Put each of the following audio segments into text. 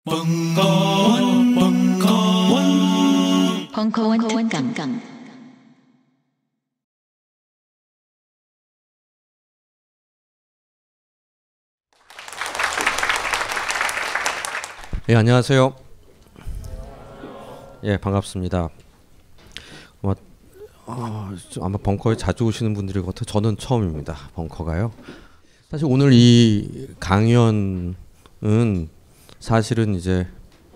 벙커원 특강. 예, 안녕하세요. 예, 반갑습니다. 아마 벙커에 자주 오시는 분들이 같아 저는 처음입니다. 벙커가요. 사실 오늘 이 강연은 사실은 이제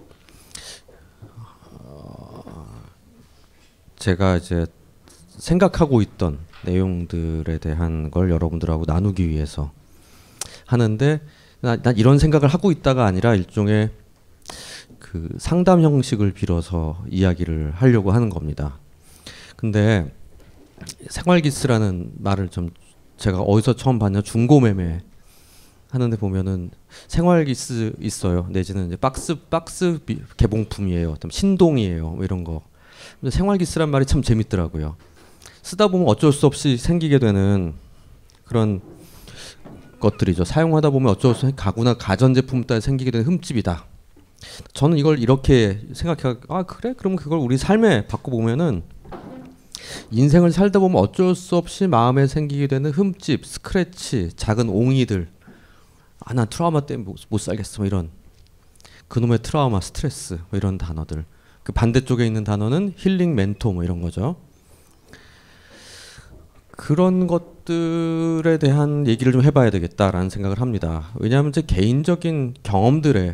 제가 이제 생각하고 있던 내용들에 대한 걸 여러분들하고 나누기 위해서 하는데, 난 이런 생각을 하고 있다가 아니라 일종의 그 상담 형식을 빌어서 이야기를 하려고 하는 겁니다. 근데 생활기스라는 말을 좀 제가 어디서 처음 봤냐, 중고매매 하는데 보면은 생활기스 있어요. 내지는 이제 박스 개봉품이에요. 어떤 신동이에요. 뭐 이런 거. 근데 생활기스란 말이 참 재밌더라고요. 쓰다 보면 어쩔 수 없이 생기게 되는 그런 것들이죠. 사용하다 보면 어쩔 수 없이 가구나 가전제품 따라 생기게 되는 흠집이다. 저는 이걸 이렇게 생각해요. 아, 그래? 그럼 그걸 우리 삶에 바꿔보면은 인생을 살다 보면 어쩔 수 없이 마음에 생기게 되는 흠집, 스크래치, 작은 옹이들. 아, 난 트라우마 때문에 못 살겠어. 뭐 이런 그놈의 트라우마, 스트레스 뭐 이런 단어들. 그 반대쪽에 있는 단어는 힐링, 멘토 뭐 이런 거죠. 그런 것들에 대한 얘기를 좀 해봐야 되겠다라는 생각을 합니다. 왜냐하면 제 개인적인 경험들에서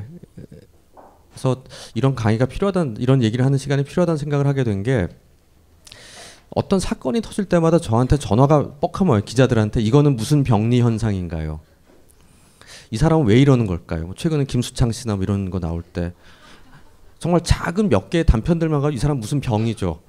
이런 강의가 필요하다는, 이런 얘기를 하는 시간이 필요하다는 생각을 하게 된 게, 어떤 사건이 터질 때마다 저한테 전화가 뻑하면 와요. 기자들한테. 이거는 무슨 병리 현상인가요? 이 사람은 왜 이러는 걸까요? 최근에 김수창 씨나 뭐 이런 거 나올 때 정말 작은 몇 개의 단편들만 가지고 이 사람 무슨 병이죠.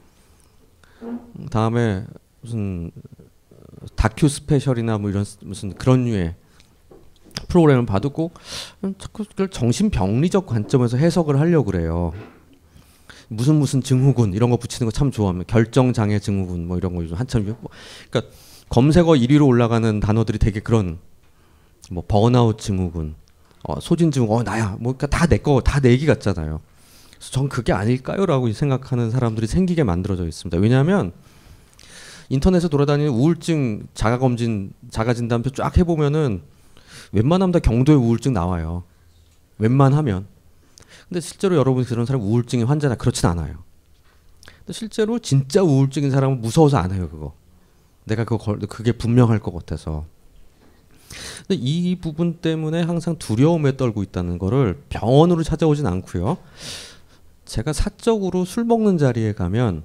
다음에 무슨 다큐 스페셜이나 뭐 이런 무슨 그런 류의 프로그램을 봐도 꼭 자꾸 그걸 정신병리적 관점에서 해석을 하려고 그래요. 무슨 증후군 이런 거 붙이는 거 참 좋아합니다. 결정장애 증후군 뭐 이런 거 요즘 한참 그러니까 검색어 1위로 올라가는 단어들이 되게 그런 뭐 번아웃 증후군, 소진 증후군, 나야 뭐 그러니까 다 내 거, 다 내 얘기 같잖아요. 그래서 전 그게 아닐까요라고 생각하는 사람들이 생기게 만들어져 있습니다. 왜냐하면 인터넷에 돌아다니는 우울증 자가검진, 자가진단표 쫙 해보면은 웬만하면 다 경도의 우울증 나와요. 웬만하면. 근데 실제로 여러분이 그런 사람 우울증의 환자나 그렇진 않아요. 근데 실제로 진짜 우울증인 사람은 무서워서 안 해요, 그거. 내가 그게 분명할 것 같아서. 근데 이 부분 때문에 항상 두려움에 떨고 있다는 거를 병원으로 찾아오진 않고요. 제가 사적으로 술 먹는 자리에 가면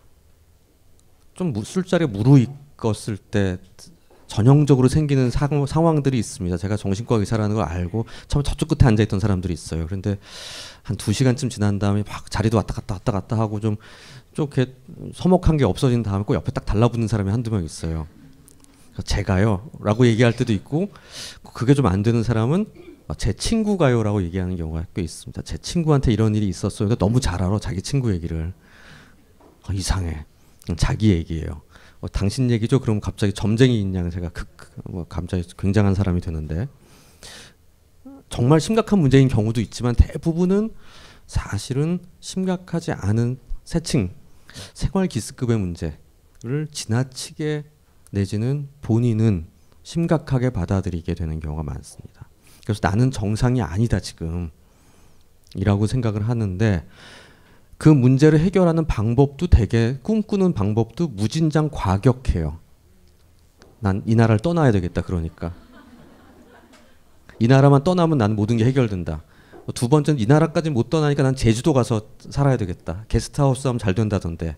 좀 술자리에 무르익었을 때 전형적으로 생기는 상황들이 있습니다. 제가 정신과 의사라는 걸 알고 처음에 저쪽 끝에 앉아있던 사람들이 있어요. 그런데 한 2시간쯤 지난 다음에 막 자리도 왔다 갔다 하고 좀 이렇게 서먹한 게 없어진 다음에 꼭 옆에 딱 달라붙는 사람이 한두 명 있어요. 제가요? 라고 얘기할 때도 있고, 그게 좀 안 되는 사람은 제 친구가요? 라고 얘기하는 경우가 꽤 있습니다. 제 친구한테 이런 일이 있었어요. 너무 잘 알아, 자기 친구 얘기를. 이상해. 자기 얘기예요. 당신 얘기죠? 그럼 갑자기 점쟁이인 양 제가 갑자기 굉장한 사람이 되는데, 정말 심각한 문제인 경우도 있지만 대부분은 사실은 심각하지 않은 세칭, 생활 기스급의 문제를 지나치게 내지는 본인은 심각하게 받아들이게 되는 경우가 많습니다. 그래서 나는 정상이 아니다 지금 이라고 생각을 하는데, 그 문제를 해결하는 방법도 되게 꿈꾸는 방법도 무진장 과격해요. 난 이 나라를 떠나야 되겠다. 그러니까 이 나라만 떠나면 난 모든 게 해결된다. 두 번째는 이 나라까지 못 떠나니까 난 제주도 가서 살아야 되겠다. 게스트하우스 하면 잘 된다던데.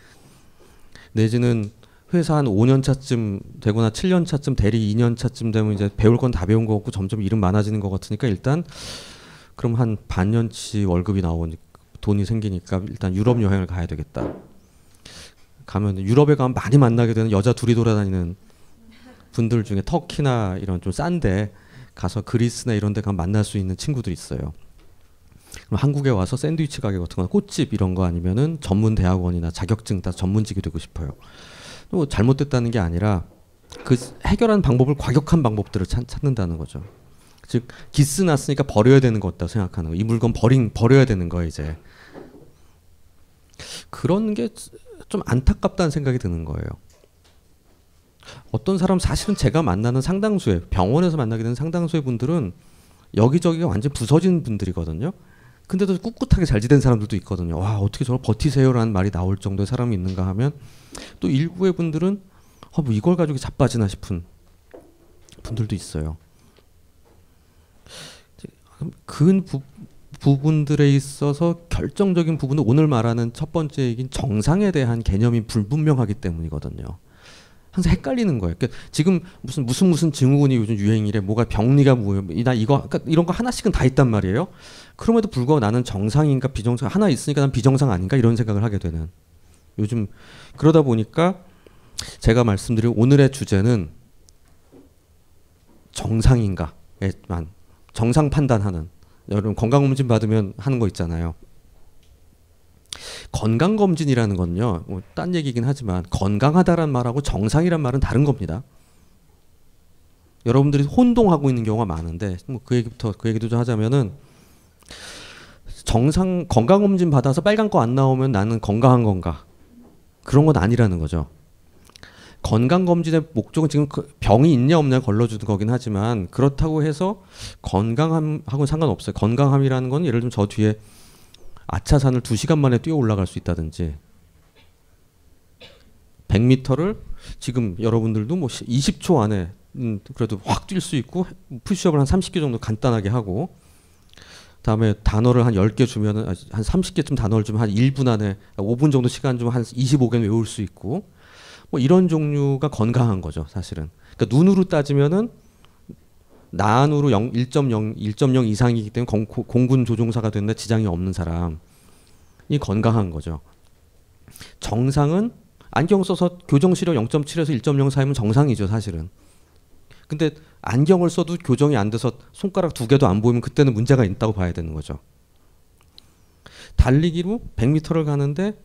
내지는 회사 한 5년 차쯤 되거나 7년 차쯤, 대리 2년 차쯤 되면 이제 배울 건 다 배운 거 같고 점점 일은 많아지는 것 같으니까 일단 그럼 한 반년치 월급이 나오니까 돈이 생기니까 일단 유럽 여행을 가야 되겠다. 가면 유럽에 가면 많이 만나게 되는 여자 둘이 돌아다니는 분들 중에 터키나 이런 좀 싼데 가서 그리스나 이런 데 가면 만날 수 있는 친구들이 있어요. 그럼 한국에 와서 샌드위치 가게 같은 거나 꽃집 이런 거 아니면은 전문 대학원이나 자격증 따 전문직이 되고 싶어요. 또 잘못됐다는 게 아니라 그 해결하는 방법을 과격한 방법들을 찾는다는 거죠. 즉 기스 났으니까 버려야 되는 것 같다 생각하는 거. 이 물건 버려야 되는 거예요 이제. 그런 게 좀 안타깝다는 생각이 드는 거예요. 어떤 사람 사실은 제가 만나는 상당수의 병원에서 만나게 되는 상당수의 분들은 여기저기가 완전 부서진 분들이거든요. 근데도 꿋꿋하게 잘 지낸 사람들도 있거든요. 와 어떻게 저걸 버티세요라는 말이 나올 정도의 사람이 있는가 하면 또 일부의 분들은 뭐 이걸 가지고 자빠지나 싶은 분들도 있어요. 그 부분들에 있어서 결정적인 부분은 오늘 말하는 첫 번째 얘기인 정상에 대한 개념이 불분명하기 때문이거든요. 항상 헷갈리는 거예요. 그러니까 지금 무슨 증후군이 요즘 유행이래, 뭐가 병리가 뭐예요, 나 이거 그러니까 이런 거 하나씩은 다 있단 말이에요. 그럼에도 불구하고 나는 정상인가 비정상 하나 있으니까 난 비정상 아닌가 이런 생각을 하게 되는 요즘. 그러다 보니까 제가 말씀드린 오늘의 주제는 정상인가에만 정상 판단하는, 여러분 건강검진 받으면 하는 거 있잖아요. 건강검진이라는 건요, 뭐 딴 얘기긴 하지만 건강하다란 말하고 정상이란 말은 다른 겁니다. 여러분들이 혼동하고 있는 경우가 많은데 뭐 그 얘기도 좀 하자면은, 정상 건강검진 받아서 빨간 거 안 나오면 나는 건강한 건가, 그런 건 아니라는 거죠. 건강검진의 목적은 지금 병이 있냐 없냐 걸러주는 거긴 하지만, 그렇다고 해서 건강함하고는 상관없어요. 건강함이라는 건 예를 들면 저 뒤에 아차산을 2시간 만에 뛰어 올라갈 수 있다든지, 100m를 지금 여러분들도 뭐 20초 안에 그래도 확 뛸 수 있고, 푸시업을 한 30개 정도 간단하게 하고, 다음에 단어를 한 10개 주면은 한 30개쯤 단어를 주면 한 1분 안에 5분 정도 시간 주면 한 25개는 외울 수 있고, 뭐 이런 종류가 건강한 거죠, 사실은. 그러니까 눈으로 따지면은 나안으로 1.0 이상이기 때문에 공군 조종사가 됐는데 지장이 없는 사람이 건강한 거죠. 정상은 안경 써서 교정 시력 0.7에서 1.0 사이면 정상이죠, 사실은. 근데 안경을 써도 교정이 안 돼서 손가락 2개도 안 보이면 그때는 문제가 있다고 봐야 되는 거죠. 달리기로 100m를 가는데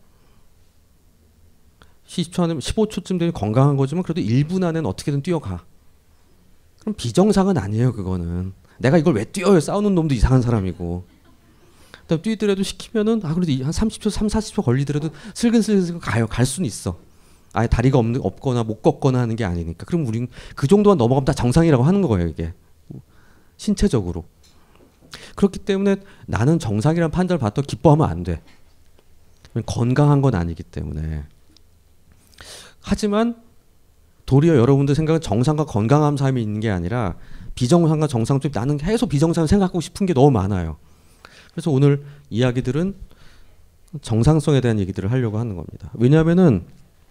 10초 안에 15초쯤 되면 건강한 거지만 그래도 1분 안에는 어떻게든 뛰어가. 그럼 비정상은 아니에요, 그거는. 내가 이걸 왜 뛰어요? 싸우는 놈도 이상한 사람이고. 그다음 뛰더라도 시키면은 그래도 한 30초, 40초 걸리더라도 슬근슬근 갈 수는 있어. 아예 다리가 없거나 못 걷거나 하는 게 아니니까. 그럼 우린 그 정도만 넘어가면 다 정상이라고 하는 거예요, 이게. 신체적으로. 그렇기 때문에 나는 정상이라는 판단을 받도 기뻐하면 안 돼. 건강한 건 아니기 때문에. 하지만 도리어 여러분들 생각은 정상과 건강한 삶이 있는 게 아니라 비정상과 정상 쪽, 나는 계속 비정상을 생각하고 싶은 게 너무 많아요. 그래서 오늘 이야기들은 정상성에 대한 얘기들을 하려고 하는 겁니다. 왜냐하면은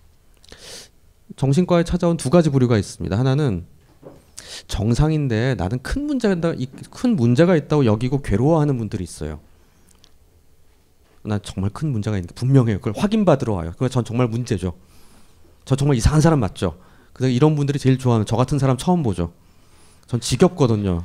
정신과에 찾아온 2가지 부류가 있습니다. 하나는 정상인데 나는 큰 문제가 있다고 여기고 괴로워하는 분들이 있어요. 난 정말 큰 문제가 있는 게 분명해요. 그걸 확인받으러 와요. 그건 전 정말 문제죠. 저 정말 이상한 사람 맞죠? 그래서 이런 분들이 제일 좋아하는, 저 같은 사람 처음 보죠. 전 지겹거든요.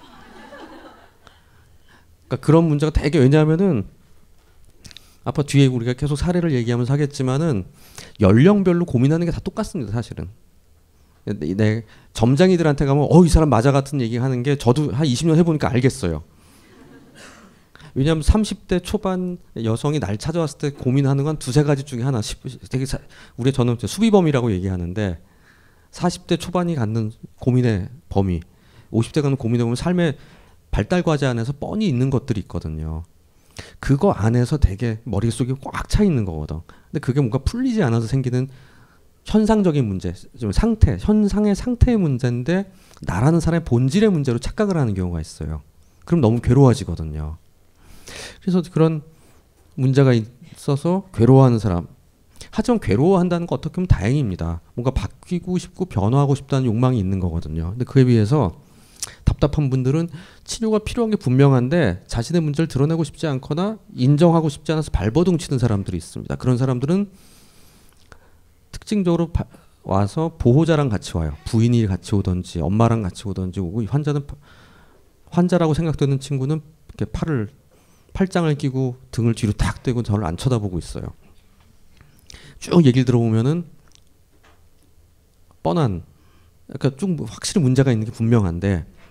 그러니까 그런 문제가 되게, 왜냐하면은 아까 뒤에 우리가 계속 사례를 얘기하면서 하겠지만은 연령별로 고민하는 게 다 똑같습니다, 사실은. 내 점장이들한테 가면 이 사람 맞아 같은 얘기 하는 게 저도 한 20년 해보니까 알겠어요. 왜냐하면 30대 초반 여성이 날 찾아왔을 때 고민하는 건 2-3가지 중에 하나. 되게 저는 수비범이라고 얘기하는데, 40대 초반이 갖는 고민의 범위, 50대 갖는 고민의 범위, 삶의 발달 과제 안에서 뻔히 있는 것들이 있거든요. 그거 안에서 되게 머릿속에 꽉 차 있는 거거든. 근데 그게 뭔가 풀리지 않아서 생기는 현상적인 문제, 좀 현상의 상태의 문제인데 나라는 사람의 본질의 문제로 착각을 하는 경우가 있어요. 그럼 너무 괴로워지거든요. 그래서 그런 문제가 있어서 괴로워하는 사람. 하지만 괴로워한다는 거 어떻게 보면 다행입니다. 뭔가 바뀌고 싶고 변화하고 싶다는 욕망이 있는 거거든요. 근데 그에 비해서 답답한 분들은 치료가 필요한 게 분명한데 자신의 문제를 드러내고 싶지 않거나 인정하고 싶지 않아서 발버둥 치는 사람들이 있습니다. 그런 사람들은 특징적으로 와서 보호자랑 같이 와요. 부인이 같이 오든지 엄마랑 같이 오든지 오고, 환자라고 생각되는 친구는 이렇게 팔짱을 끼고 등을 뒤로 탁 대고 저를 안 쳐다보고 있어요. 쭉 얘기를 들어보면은 뻔한, 그러니까 좀 확실히 문제가 있는 게 분명한데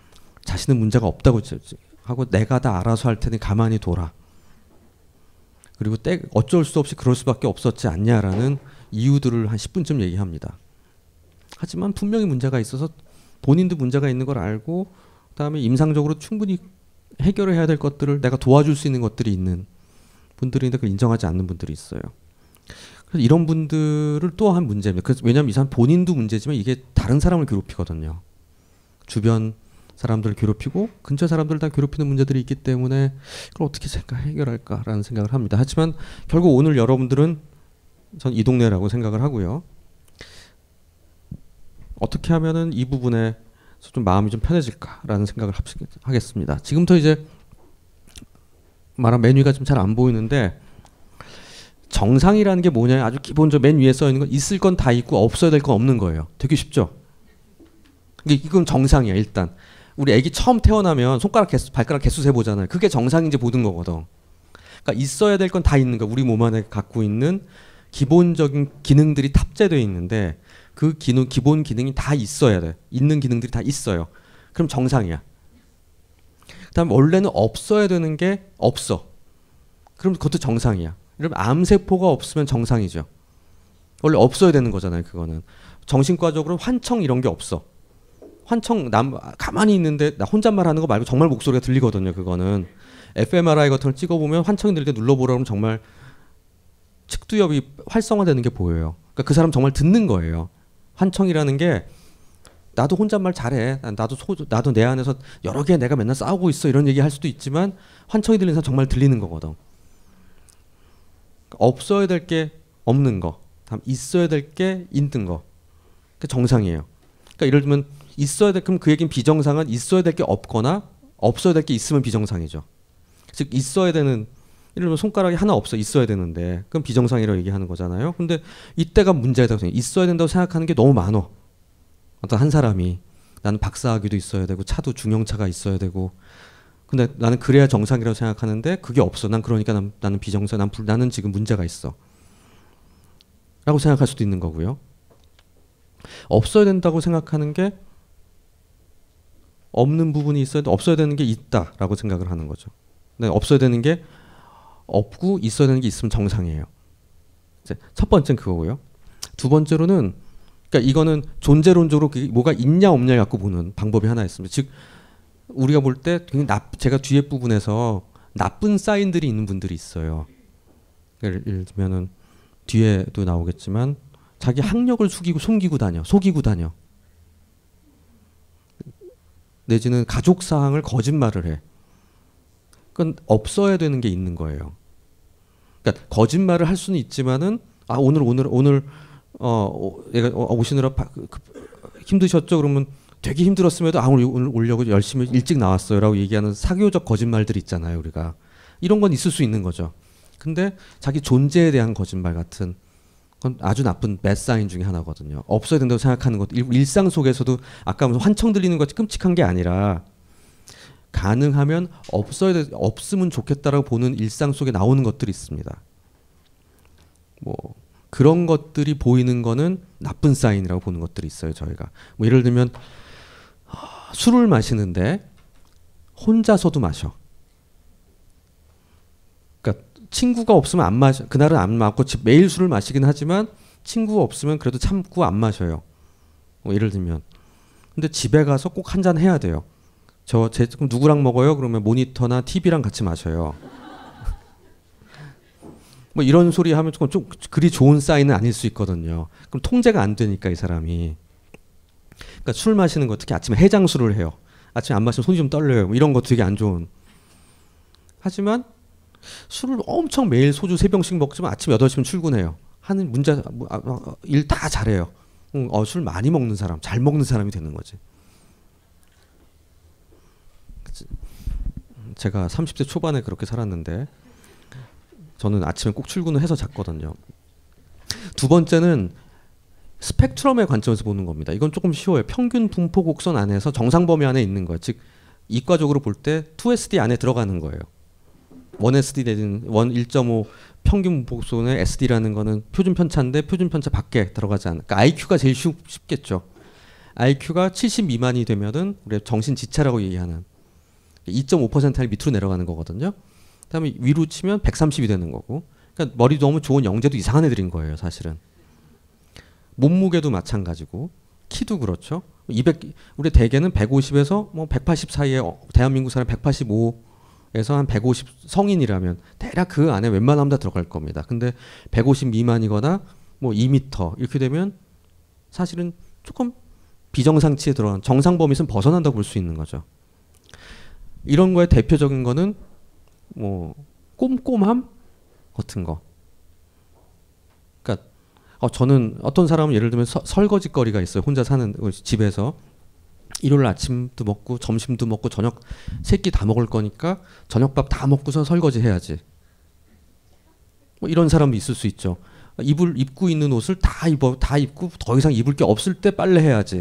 자신은 문제가 없다고 하고 내가 다 알아서 할 테니 가만히 둬라. 그리고 어쩔 수 없이 그럴 수밖에 없었지 않냐라는 이유들을 한 10분쯤 얘기합니다. 하지만 분명히 문제가 있어서 본인도 문제가 있는 걸 알고 그다음에 임상적으로 충분히 해결해야 될 것들을 내가 도와줄 수 있는 것들이 있는 분들인데 그걸 인정하지 않는 분들이 있어요. 그래서 이런 분들을 또한 문제입니다. 그래서 왜냐하면 이 사람 본인도 문제지만 이게 다른 사람을 괴롭히거든요. 주변 사람들을 괴롭히고 근처 사람들을 다 괴롭히는 문제들이 있기 때문에 그걸 어떻게 해결할까라는 생각을 합니다. 하지만 결국 오늘 여러분들은 전 이 동네라고 생각을 하고요. 어떻게 하면은 이 부분에 좀 마음이 좀 편해질까라는 생각을 하겠습니다. 지금부터 이제 말한 메뉴가 좀 잘 안 보이는데 정상이라는 게 뭐냐 아주 기본적으로 맨 위에 써 있는 건 있을 건 다 있고 없어야 될 건 없는 거예요. 되게 쉽죠? 이건 정상이야 일단. 우리 애기 처음 태어나면 손가락 개수, 발가락 개수 세 보잖아요. 그게 정상인지 보는 거거든. 그러니까 있어야 될 건 다 있는 거야. 우리 몸 안에 갖고 있는 기본적인 기능들이 탑재되어 있는데 그 기본 기능이 다 있어야 돼. 있는 기능들이 다 있어요. 그럼 정상이야. 그다음 원래는 없어야 되는 게 없어. 그럼 그것도 정상이야. 여러분 암세포가 없으면 정상이죠. 원래 없어야 되는 거잖아요. 그거는 정신과적으로 환청 이런 게 없어. 환청 가만히 있는데 나 혼잣말 하는 거 말고 정말 목소리가 들리거든요. 그거는 fMRI 같은 걸 찍어보면 환청이 들릴 때 눌러보라 그러면 정말 측두엽이 활성화되는 게 보여요. 그러니까 그 사람 정말 듣는 거예요. 환청이라는 게 나도 혼잣말 잘해. 나도 내 안에서 여러 개 내가 맨날 싸우고 있어. 이런 얘기 할 수도 있지만 환청이 들리는 사람 정말 들리는 거거든. 없어야 될 게 없는 거. 다음 있어야 될 게 있는 거. 그게 정상이에요. 그러니까 예를 들면 있어야 될 그럼 그 얘기는 비정상은 있어야 될 게 없거나 없어야 될 게 있으면 비정상이죠. 즉 있어야 되는 예를 들면 손가락이 하나 없어 있어야 되는데 그럼 비정상이라고 얘기하는 거잖아요. 근데 이때가 문제다고 생각해요. 있어야 된다고 생각하는 게 너무 많어. 어떤 한 사람이 나는 박사학위도 있어야 되고 차도 중형차가 있어야 되고 근데 나는 그래야 정상이라고 생각하는데 그게 없어. 난 그러니까 나는 비정상 나는 지금 문제가 있어. 라고 생각할 수도 있는 거고요. 없어야 된다고 생각하는 게 없는 부분이 있어야 돼. 없어야 되는 게 있다라고 생각을 하는 거죠. 근데 없어야 되는 게 없고 있어야 되는 게 있으면 정상이에요. 이제 첫 번째는 그거고요. 두 번째로는 그러니까 이거는 존재론적으로 뭐가 있냐 없냐 갖고 보는 방법이 하나 있습니다. 즉 우리가 볼 때 제가 뒤에 부분에서 나쁜 사인들이 있는 분들이 있어요. 예를 들면은 뒤에도 나오겠지만 자기 학력을 속이고 다녀. 내지는 가족 사항을 거짓말을 해. 그건 없어야 되는 게 있는 거예요. 그러니까 거짓말을 할 수는 있지만은 오늘 얘가 오시느라 힘드셨죠? 그러면 되게 힘들었음에도 오늘 오려고 열심히 일찍 나왔어요라고 얘기하는 사교적 거짓말들 있잖아요. 우리가 이런 건 있을 수 있는 거죠. 근데 자기 존재에 대한 거짓말 같은 건 아주 나쁜 배사인 중에 하나거든요. 없어야 된다고 생각하는 것 일상 속에서도 아까 무슨 환청 들리는 것 끔찍한 게 아니라 가능하면 없으면 좋겠다라고 보는 일상 속에 나오는 것들이 있습니다. 뭐 그런 것들이 보이는 거는 나쁜 사인이라고 보는 것들이 있어요. 저희가 뭐 예를 들면 술을 마시는데 혼자서도 마셔. 그러니까 친구가 없으면 안 마셔. 그날은 안 마고 매일 술을 마시긴 하지만 친구가 없으면 그래도 참고 안 마셔요. 뭐 예를 들면 근데 집에 가서 꼭 한 잔 해야 돼요. 그럼 누구랑 먹어요? 그러면 모니터나 TV랑 같이 마셔요. 뭐 이런 소리 하면 좀 그리 좋은 사인은 아닐 수 있거든요. 그럼 통제가 안 되니까 이 사람이. 그러니까 술 마시는 거 특히 아침에 해장술을 해요. 아침에 안 마시면 손이 좀 떨려요. 뭐 이런 거 되게 안 좋은. 하지만 술을 엄청 매일 소주 3병씩 먹지만 아침 8시면 출근해요. 하는 일 다 잘해요. 술 많이 먹는 사람, 잘 먹는 사람이 되는 거지. 제가 30대 초반에 그렇게 살았는데 저는 아침에 꼭 출근을 해서 잤거든요. 두 번째는 스펙트럼의 관점에서 보는 겁니다. 이건 조금 쉬워요. 평균 분포 곡선 안에서 정상 범위 안에 있는 거예요. 즉 이과적으로 볼 때 2SD 안에 들어가는 거예요. 1SD 내지는 1.5 평균 분포 곡선의 SD라는 거는 표준 편차인데 표준 편차 밖에 들어가지 않아요. 그러니까 IQ가 제일 쉽겠죠. IQ가 70 미만이 되면은 우리 정신 지체라고 얘기하는 2.5%를 밑으로 내려가는 거거든요. 그다음에 위로 치면 130이 되는 거고. 그러니까 머리 너무 좋은 영재도 이상한 애들인 거예요, 사실은. 몸무게도 마찬가지고 키도 그렇죠. 200 우리 대개는 150에서 뭐 180 사이에 대한민국 사람 185에서 한 150 성인이라면 대략 그 안에 웬만하면 다 들어갈 겁니다. 근데 150 미만이거나 뭐 2m 이렇게 되면 사실은 조금 비정상치에 들어간 정상 범위에서 벗어난다고 볼 수 있는 거죠. 이런 거에 대표적인 거는 뭐 꼼꼼함 같은 거. 그러니까 저는 어떤 사람은 예를 들면 설거지거리가 있어요. 혼자 사는 집에서 일요일 아침도 먹고 점심도 먹고 저녁 세 끼 다 먹을 거니까 저녁밥 다 먹고서 설거지 해야지. 뭐 이런 사람도 있을 수 있죠. 입고 있는 옷을 다 입고 더 이상 입을 게 없을 때 빨래 해야지.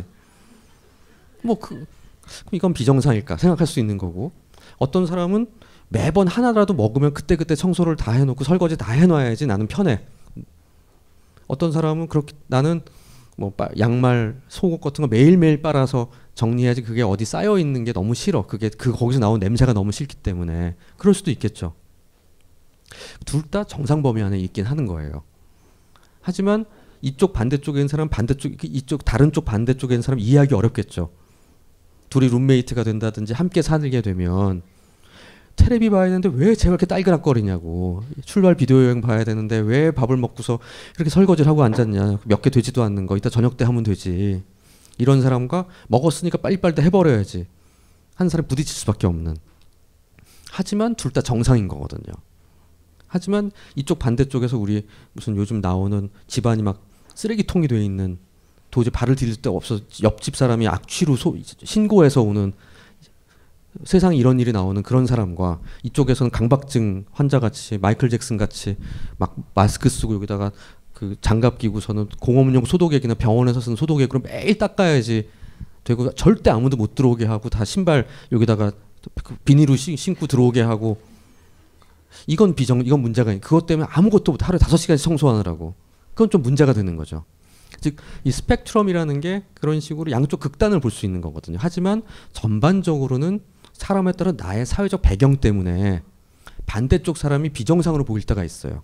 이건 비정상일까 생각할 수 있는 거고. 어떤 사람은 매번 하나라도 먹으면 그때그때 청소를 다 해놓고 설거지 다 해놔야지 나는 편해. 어떤 사람은 그렇게 나는 뭐 양말, 속옷 같은 거 매일매일 빨아서 정리해야지 그게 어디 쌓여 있는 게 너무 싫어. 그게 거기서 나온 냄새가 너무 싫기 때문에. 그럴 수도 있겠죠. 둘 다 정상 범위 안에 있긴 하는 거예요. 하지만 이쪽 반대쪽에 있는 사람 이쪽 다른 쪽 반대쪽에 있는 사람 이해하기 어렵겠죠. 둘이 룸메이트가 된다든지 함께 살게 되면 테레비 봐야 되는데 왜 제가 이렇게 딸그락거리냐고. 출발 비디오 여행 봐야 되는데 왜 밥을 먹고서 이렇게 설거지를 하고 앉았냐. 몇 개 되지도 않는 거. 이따 저녁 때 하면 되지. 이런 사람과 먹었으니까 빨리빨리 해버려야지. 한 사람이 부딪힐 수밖에 없는. 하지만 둘 다 정상인 거거든요. 하지만 이쪽 반대쪽에서 우리 무슨 요즘 나오는 집안이 막 쓰레기통이 돼 있는 도저히 발을 디딜 데 없어 옆집 사람이 악취로 신고해서 오는 세상에 이런 일이 나오는 그런 사람과 이쪽에서는 강박증 환자같이 마이클 잭슨같이 막 마스크 쓰고 여기다가 그 장갑 끼고서는 공업용 소독액이나 병원에서 쓰는 소독액으로 매일 닦아야지 되고 절대 아무도 못 들어오게 하고 다 신발 여기다가 비닐로 신고 들어오게 하고 이건 문제가 있는 그것 때문에 아무것도 못 하루에 5시간씩 청소하느라고 그건 좀 문제가 되는 거죠. 즉 이 스펙트럼이라는 게 그런 식으로 양쪽 극단을 볼 수 있는 거거든요. 하지만 전반적으로는 사람에 따라 나의 사회적 배경 때문에 반대쪽 사람이 비정상으로 보일 때가 있어요.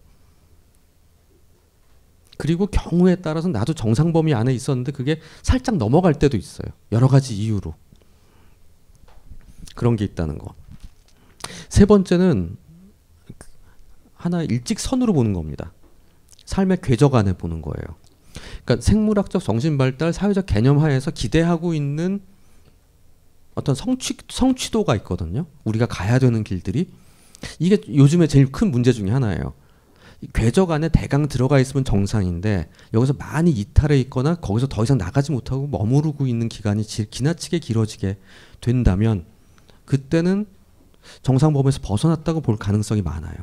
그리고 경우에 따라서 나도 정상 범위 안에 있었는데 그게 살짝 넘어갈 때도 있어요. 여러 가지 이유로. 그런 게 있다는 거. 세 번째는 하나 일직선으로 보는 겁니다. 삶의 궤적 안에 보는 거예요. 그러니까 생물학적 정신발달, 사회적 개념 하에서 기대하고 있는 어떤 성취도가 있거든요. 우리가 가야 되는 길들이. 이게 요즘에 제일 큰 문제 중에 하나예요. 궤적 안에 대강 들어가 있으면 정상인데 여기서 많이 이탈해 있거나 거기서 더 이상 나가지 못하고 머무르고 있는 기간이 지나치게 길어지게 된다면 그때는 정상 범위에서 벗어났다고 볼 가능성이 많아요.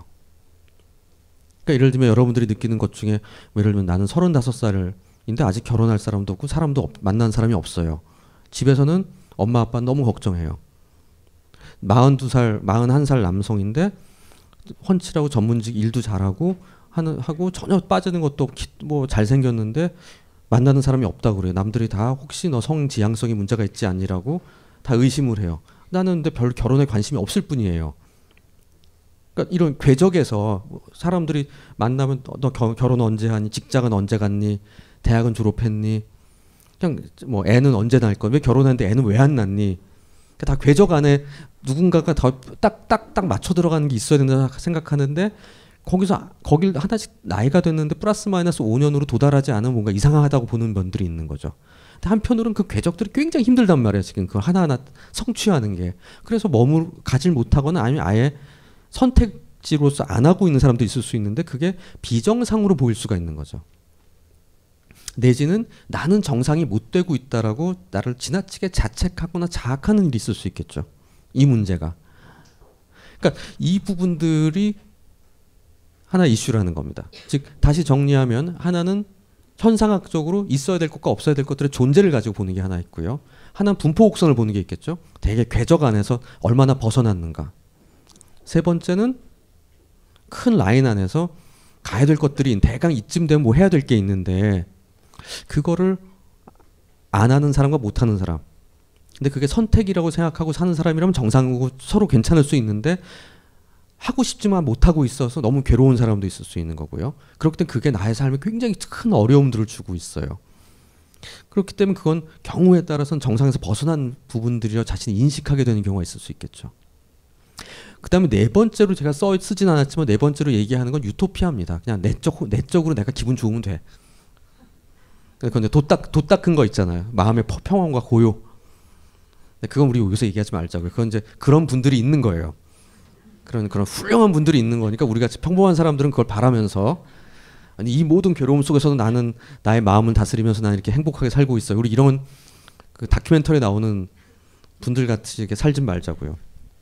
그러니까 예를 들면 여러분들이 느끼는 것 중에 예를 들면 나는 35살인데 아직 결혼할 사람도 없고 만난 사람이 없어요. 집에서는 엄마 아빠는 너무 걱정해요. 42살, 41살 남성인데 훤칠하고 전문직 일도 잘하고 하고 전혀 빠지는 것도 없고 뭐 잘생겼는데 만나는 사람이 없다고 그래요. 남들이 다 혹시 너 성지향성이 문제가 있지 않니라고 다 의심을 해요. 나는 근데 별 결혼에 관심이 없을 뿐이에요. 그러니까 이런 궤적에서 사람들이 만나면 너 결혼 언제 하니? 직장은 언제 갔니? 대학은 졸업했니? 그냥 뭐 애는 언제 낳을 거야? 왜 결혼했는데 애는 왜 안 낳니? 그러니까 다 궤적 안에 누군가가 더 딱 맞춰 들어가는 게 있어야 된다 생각하는데 거길 하나씩 나이가 됐는데 플러스 마이너스 5년으로 도달하지 않은 뭔가 이상하다고 보는 면들이 있는 거죠. 근데 한편으로는 그 궤적들이 굉장히 힘들단 말이에요. 지금 그걸 하나하나 성취하는 게. 그래서 가질 못하거나 아니면 아예 선택지로서 안 하고 있는 사람도 있을 수 있는데 그게 비정상으로 보일 수가 있는 거죠. 내지는 나는 정상이 못 되고 있다라고 나를 지나치게 자책하거나 자학하는 일이 있을 수 있겠죠. 이 문제가. 그러니까 이 부분들이 하나 이슈라는 겁니다. 즉 다시 정리하면 하나는 현상학적으로 있어야 될 것과 없어야 될 것들의 존재를 가지고 보는 게 하나 있고요. 하나는 분포 곡선을 보는 게 있겠죠. 되게 궤적 안에서 얼마나 벗어났는가. 세 번째는 큰 라인 안에서 가야 될 것들이 대강 이쯤 되면 뭐 해야 될 게 있는데 그거를 안 하는 사람과 못 하는 사람. 근데 그게 선택이라고 생각하고 사는 사람이라면 정상이고 서로 괜찮을 수 있는데 하고 싶지만 못하고 있어서 너무 괴로운 사람도 있을 수 있는 거고요. 그렇기 때문에 그게 나의 삶에 굉장히 큰 어려움들을 주고 있어요. 그렇기 때문에 그건 경우에 따라서는 정상에서 벗어난 부분들이라 자신이 인식하게 되는 경우가 있을 수 있겠죠. 그 다음에 네 번째로 제가 쓰진 않았지만 네 번째로 얘기하는 건 유토피아입니다. 그냥 내적으로 내가 기분 좋으면 돼. 그러니까 돛 닦은 거 있잖아요. 마음의 평온과 고요. 그건 우리 여기서 얘기하지 말자고요. 그건 이제 그런 분들이 있는 거예요. 그런 훌륭한 분들이 있는 거니까 우리 같이 평범한 사람들은 그걸 바라면서 아니 이 모든 괴로움 속에서도 나는 나의 마음을 다스리면서 나는 이렇게 행복하게 살고 있어요. 우리 이런 그 다큐멘터리에 나오는 분들 같이 이렇게 살진 말자고요.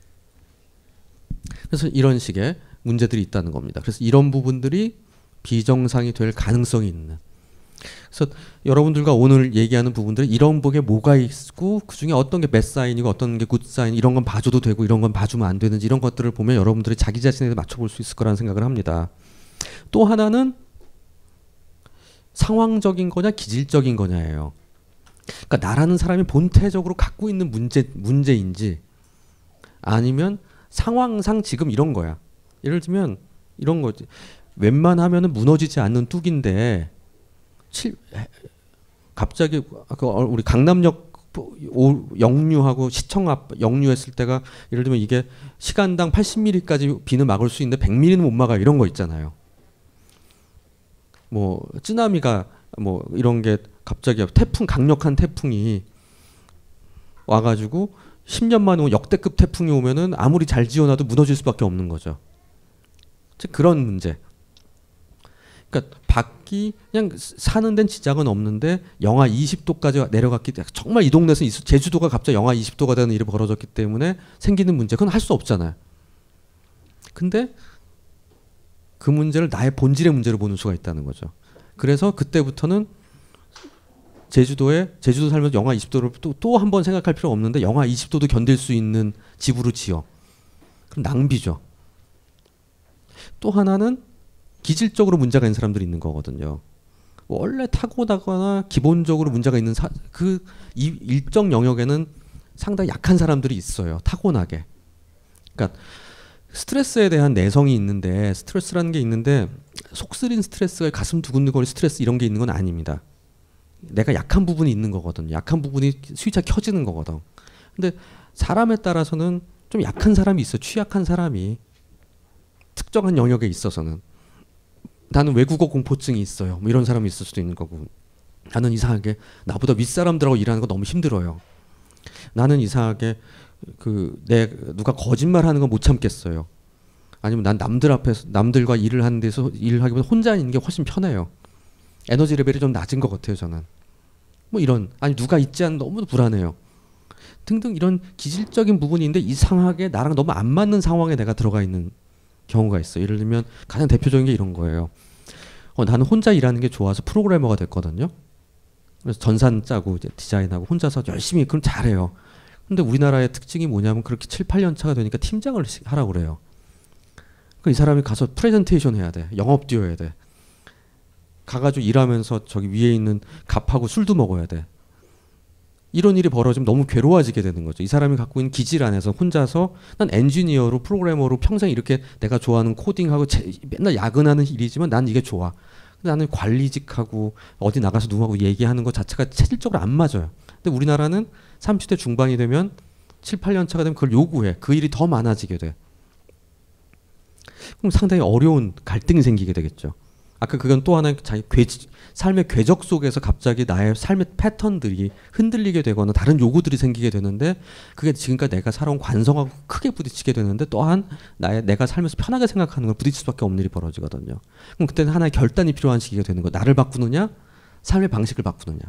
그래서 이런 식의 문제들이 있다는 겁니다. 그래서 이런 부분들이 비정상이 될 가능성이 있는. 그래서 여러분들과 오늘 얘기하는 부분들은 이런 복에 뭐가 있고 그중에 어떤 게 배사인이고 어떤 게 굿사인 이런 건 봐줘도 되고 이런 건 봐주면 안 되는지 이런 것들을 보면 여러분들이 자기 자신에 맞춰볼 수 있을 거라는 생각을 합니다. 또 하나는 상황적인 거냐 기질적인 거냐예요. 그러니까 나라는 사람이 본태적으로 갖고 있는 문제인지 아니면 상황상 지금 이런 거야. 예를 들면 이런 거지. 웬만하면은 무너지지 않는 뚝인데 갑자기 우리 강남역 역류하고 시청 앞 역류했을 때가 예를 들면 이게 시간당 80mm까지 비는 막을 수 있는데 100mm는 못 막아 이런 거 있잖아요. 뭐 쓰나미가 뭐 이런 게 갑자기 강력한 태풍이 와가지고 10년 만에 역대급 태풍이 오면은 아무리 잘 지어놔도 무너질 수밖에 없는 거죠. 즉 그런 문제. 그러니까 밖이 그냥 사는 데는 지장은 없는데 영하 20도까지 내려갔기 때문에 정말 이 동네에서 제주도가 갑자기 영하 20도가 되는 일이 벌어졌기 때문에 생기는 문제. 그건 할 수 없잖아요. 근데 그 문제를 나의 본질의 문제로 보는 수가 있다는 거죠. 그래서 그때부터는 제주도 살면서 영하 20도를 또 한 번 생각할 필요 없는데 영하 20도도 견딜 수 있는 집으로 지어. 그럼 낭비죠. 또 하나는 기질적으로 문제가 있는 사람들이 있는 거거든요. 원래 타고나거나 기본적으로 문제가 있는 그 일정 영역에는 상당히 약한 사람들이 있어요. 타고나게. 그러니까 스트레스에 대한 내성이 있는데 스트레스라는 게 있는데 속쓰린 스트레스가 가슴 두근두근 스트레스 이런 게 있는 건 아닙니다. 내가 약한 부분이 있는 거거든. 약한 부분이 스위치가 켜지는 거거든. 근데 사람에 따라서는 좀 약한 사람이 있어. 취약한 사람이 특정한 영역에 있어서는 나는 외국어 공포증이 있어요. 뭐 이런 사람이 있을 수도 있는 거고 나는 이상하게 나보다 윗사람들하고 일하는 거 너무 힘들어요. 나는 이상하게 누가 거짓말하는 거 못 참겠어요. 아니면 난 남들 앞에서 남들과 일을 하는 데서 일을 하기보다 혼자 있는 게 훨씬 편해요. 에너지 레벨이 좀 낮은 것 같아요. 저는 뭐 이런 아니 누가 있지 않은 너무 불안해요. 등등 이런 기질적인 부분인데 이상하게 나랑 너무 안 맞는 상황에 내가 들어가 있는 경우가 있어요. 예를 들면 가장 대표적인 게 이런 거예요. 나는 혼자 일하는 게 좋아서 프로그래머가 됐거든요. 그래서 전산 짜고 이제 디자인하고 혼자서 열심히 그럼 잘해요. 근데 우리나라의 특징이 뭐냐면 그렇게 7, 8년 차가 되니까 팀장을 하라고 그래요. 이 사람이 가서 프레젠테이션 해야 돼. 영업 뛰어야 돼. 가가지고 일하면서 저기 위에 있는 갑하고 술도 먹어야 돼. 이런 일이 벌어지면 너무 괴로워지게 되는 거죠. 이 사람이 갖고 있는 기질 안에서 혼자서 난 엔지니어로 프로그래머로 평생 이렇게 내가 좋아하는 코딩하고 맨날 야근하는 일이지만 난 이게 좋아. 나는 관리직하고 어디 나가서 누구하고 얘기하는 것 자체가 체질적으로 안 맞아요. 근데 우리나라는 30대 중반이 되면 7, 8년 차가 되면 그걸 요구해. 그 일이 더 많아지게 돼. 그럼 상당히 어려운 갈등이 생기게 되겠죠. 아까 그건 또 하나의 자기 삶의 궤적 속에서 갑자기 나의 삶의 패턴들이 흔들리게 되거나 다른 요구들이 생기게 되는데 그게 지금까지 내가 살아온 관성하고 크게 부딪히게 되는데 또한 내가 살면서 편하게 생각하는 걸 부딪힐 수밖에 없는 일이 벌어지거든요. 그럼 그때는 하나의 결단이 필요한 시기가 되는 거예요. 나를 바꾸느냐 삶의 방식을 바꾸느냐.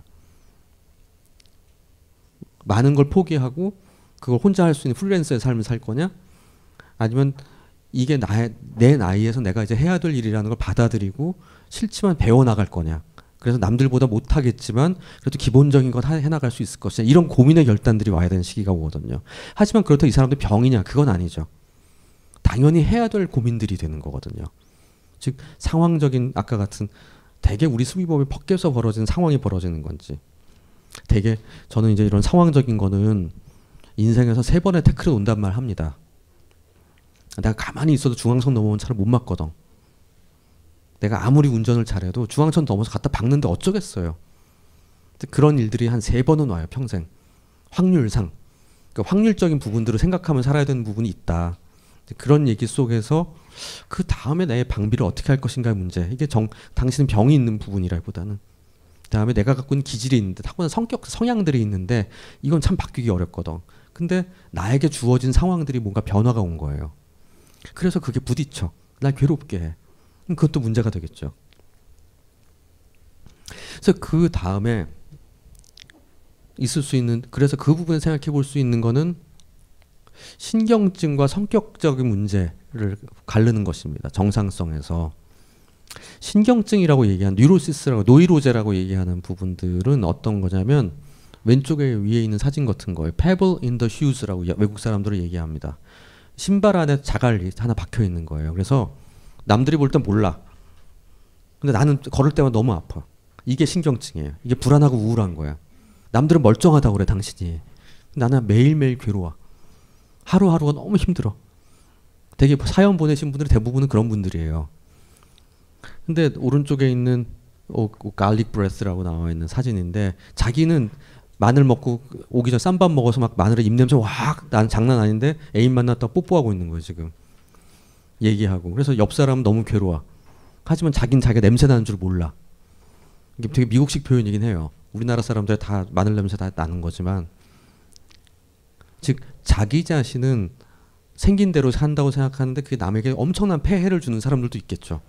많은 걸 포기하고 그걸 혼자 할 수 있는 프리랜서의 삶을 살 거냐 아니면 이게 내 나이에서 내가 이제 해야 될 일이라는 걸 받아들이고 싫지만 배워나갈 거냐. 그래서 남들보다 못하겠지만 그래도 기본적인 건 해나갈 수 있을 것이냐. 이런 고민의 결단들이 와야 되는 시기가 오거든요. 하지만 그렇다고 이 사람들 병이냐. 그건 아니죠. 당연히 해야 될 고민들이 되는 거거든요. 즉 상황적인 아까 같은 대개 우리 수비법에 벗겨서 벌어지는 상황이 벌어지는 건지 되게 저는 이제 이런 상황적인 거는 인생에서 3번의 태클을 온단 말 합니다. 내가 가만히 있어도 중앙선 넘어오면 차를 못 막거든. 내가 아무리 운전을 잘해도 중앙선 넘어서 갖다 박는데 어쩌겠어요. 그런 일들이 한 3번은 와요, 평생. 확률상. 그러니까 확률적인 부분들을 생각하면 살아야 되는 부분이 있다. 그런 얘기 속에서 그 다음에 내 방비를 어떻게 할 것인가의 문제. 이게 당신은 병이 있는 부분이라기보다는 그다음에 내가 갖고 있는 기질이 있는데 타고난 성향들이 있는데 이건 참 바뀌기 어렵거든. 근데 나에게 주어진 상황들이 뭔가 변화가 온 거예요. 그래서 그게 부딪혀. 날 괴롭게 해. 그것도 문제가 되겠죠. 그래서 그 다음에 있을 수 있는, 그래서 그 부분에 생각해 볼 수 있는 거는 신경증과 성격적인 문제를 가르는 것입니다. 정상성에서. 신경증이라고 얘기한 뉴로시스라고 노이로제라고 얘기하는 부분들은 어떤 거냐면 왼쪽에 위에 있는 사진 같은 거예요. Pebble in the shoes라고 외국 사람들은 얘기합니다. 신발 안에 자갈이 하나 박혀 있는 거예요. 그래서 남들이 볼 땐 몰라. 근데 나는 걸을 때마다 너무 아파. 이게 신경증이에요. 이게 불안하고 우울한 거야. 남들은 멀쩡하다고 그래 당신이. 나는 매일매일 괴로워. 하루하루가 너무 힘들어. 되게 사연 보내신 분들이 대부분은 그런 분들이에요. 근데 오른쪽에 있는 갈릭 브레스라고 나와 있는 사진인데 자기는 마늘 먹고 오기 전 쌈밥 먹어서 막 마늘에 입냄새 확 난 장난 아닌데 애인 만났다가 뽀뽀하고 있는 거예요 지금. 얘기하고. 그래서 옆 사람은 너무 괴로워. 하지만 자기는 자기가 냄새 나는 줄 몰라. 이게 되게 미국식 표현이긴 해요. 우리나라 사람들 다 마늘 냄새 다 나는 거지만 즉 자기 자신은 생긴 대로 산다고 생각하는데 그게 남에게 엄청난 폐해를 주는 사람들도 있겠죠.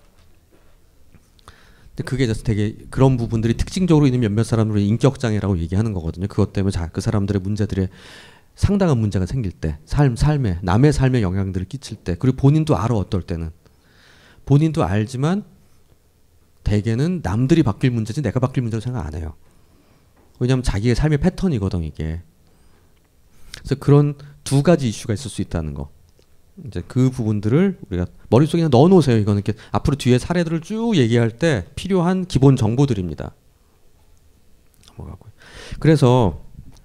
근데 그게 되게 그런 부분들이 특징적으로 있는 몇몇 사람들의 인격장애라고 얘기하는 거거든요. 그것 때문에 그 사람들의 문제들의 상당한 문제가 생길 때, 삶에 남의 삶에 영향들을 끼칠 때, 그리고 본인도 알아. 어떨 때는 본인도 알지만 대개는 남들이 바뀔 문제지 내가 바뀔 문제로 생각 안 해요. 왜냐하면 자기의 삶의 패턴이거든 이게. 그래서 그런 두 가지 이슈가 있을 수 있다는 거. 이제 그 부분들을 우리가 머릿속에 넣어 놓으세요. 이거는 이렇게 앞으로 뒤에 사례들을 쭉 얘기할 때 필요한 기본 정보들입니다. 넘어가고요. 그래서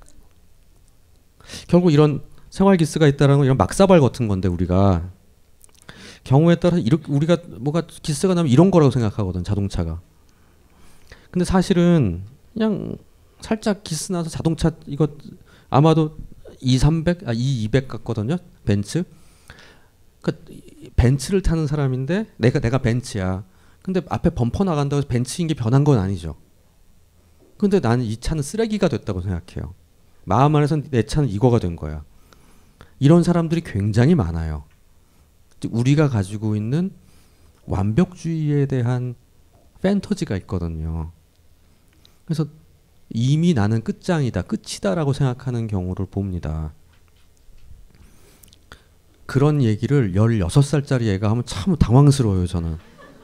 결국 이런 생활 기스가 있다는 건 이런 막사발 같은 건데 우리가 경우에 따라 이렇게 우리가 뭐가 기스가 나면 이런 거라고 생각하거든 자동차가. 근데 사실은 그냥 살짝 기스 나서 자동차 이거 아마도 200 같거든요. 벤츠. 그러니까 벤츠를 타는 사람인데 내가 벤츠야. 근데 앞에 범퍼 나간다고 해서 벤츠인 게 변한 건 아니죠. 근데 나는 이 차는 쓰레기가 됐다고 생각해요. 마음 안에서는 내 차는 이거가 된 거야. 이런 사람들이 굉장히 많아요. 우리가 가지고 있는 완벽주의에 대한 판타지가 있거든요. 그래서 이미 나는 끝장이다, 끝이다라고 생각하는 경우를 봅니다. 그런 얘기를 16살짜리 애가 하면 참 당황스러워요, 저는.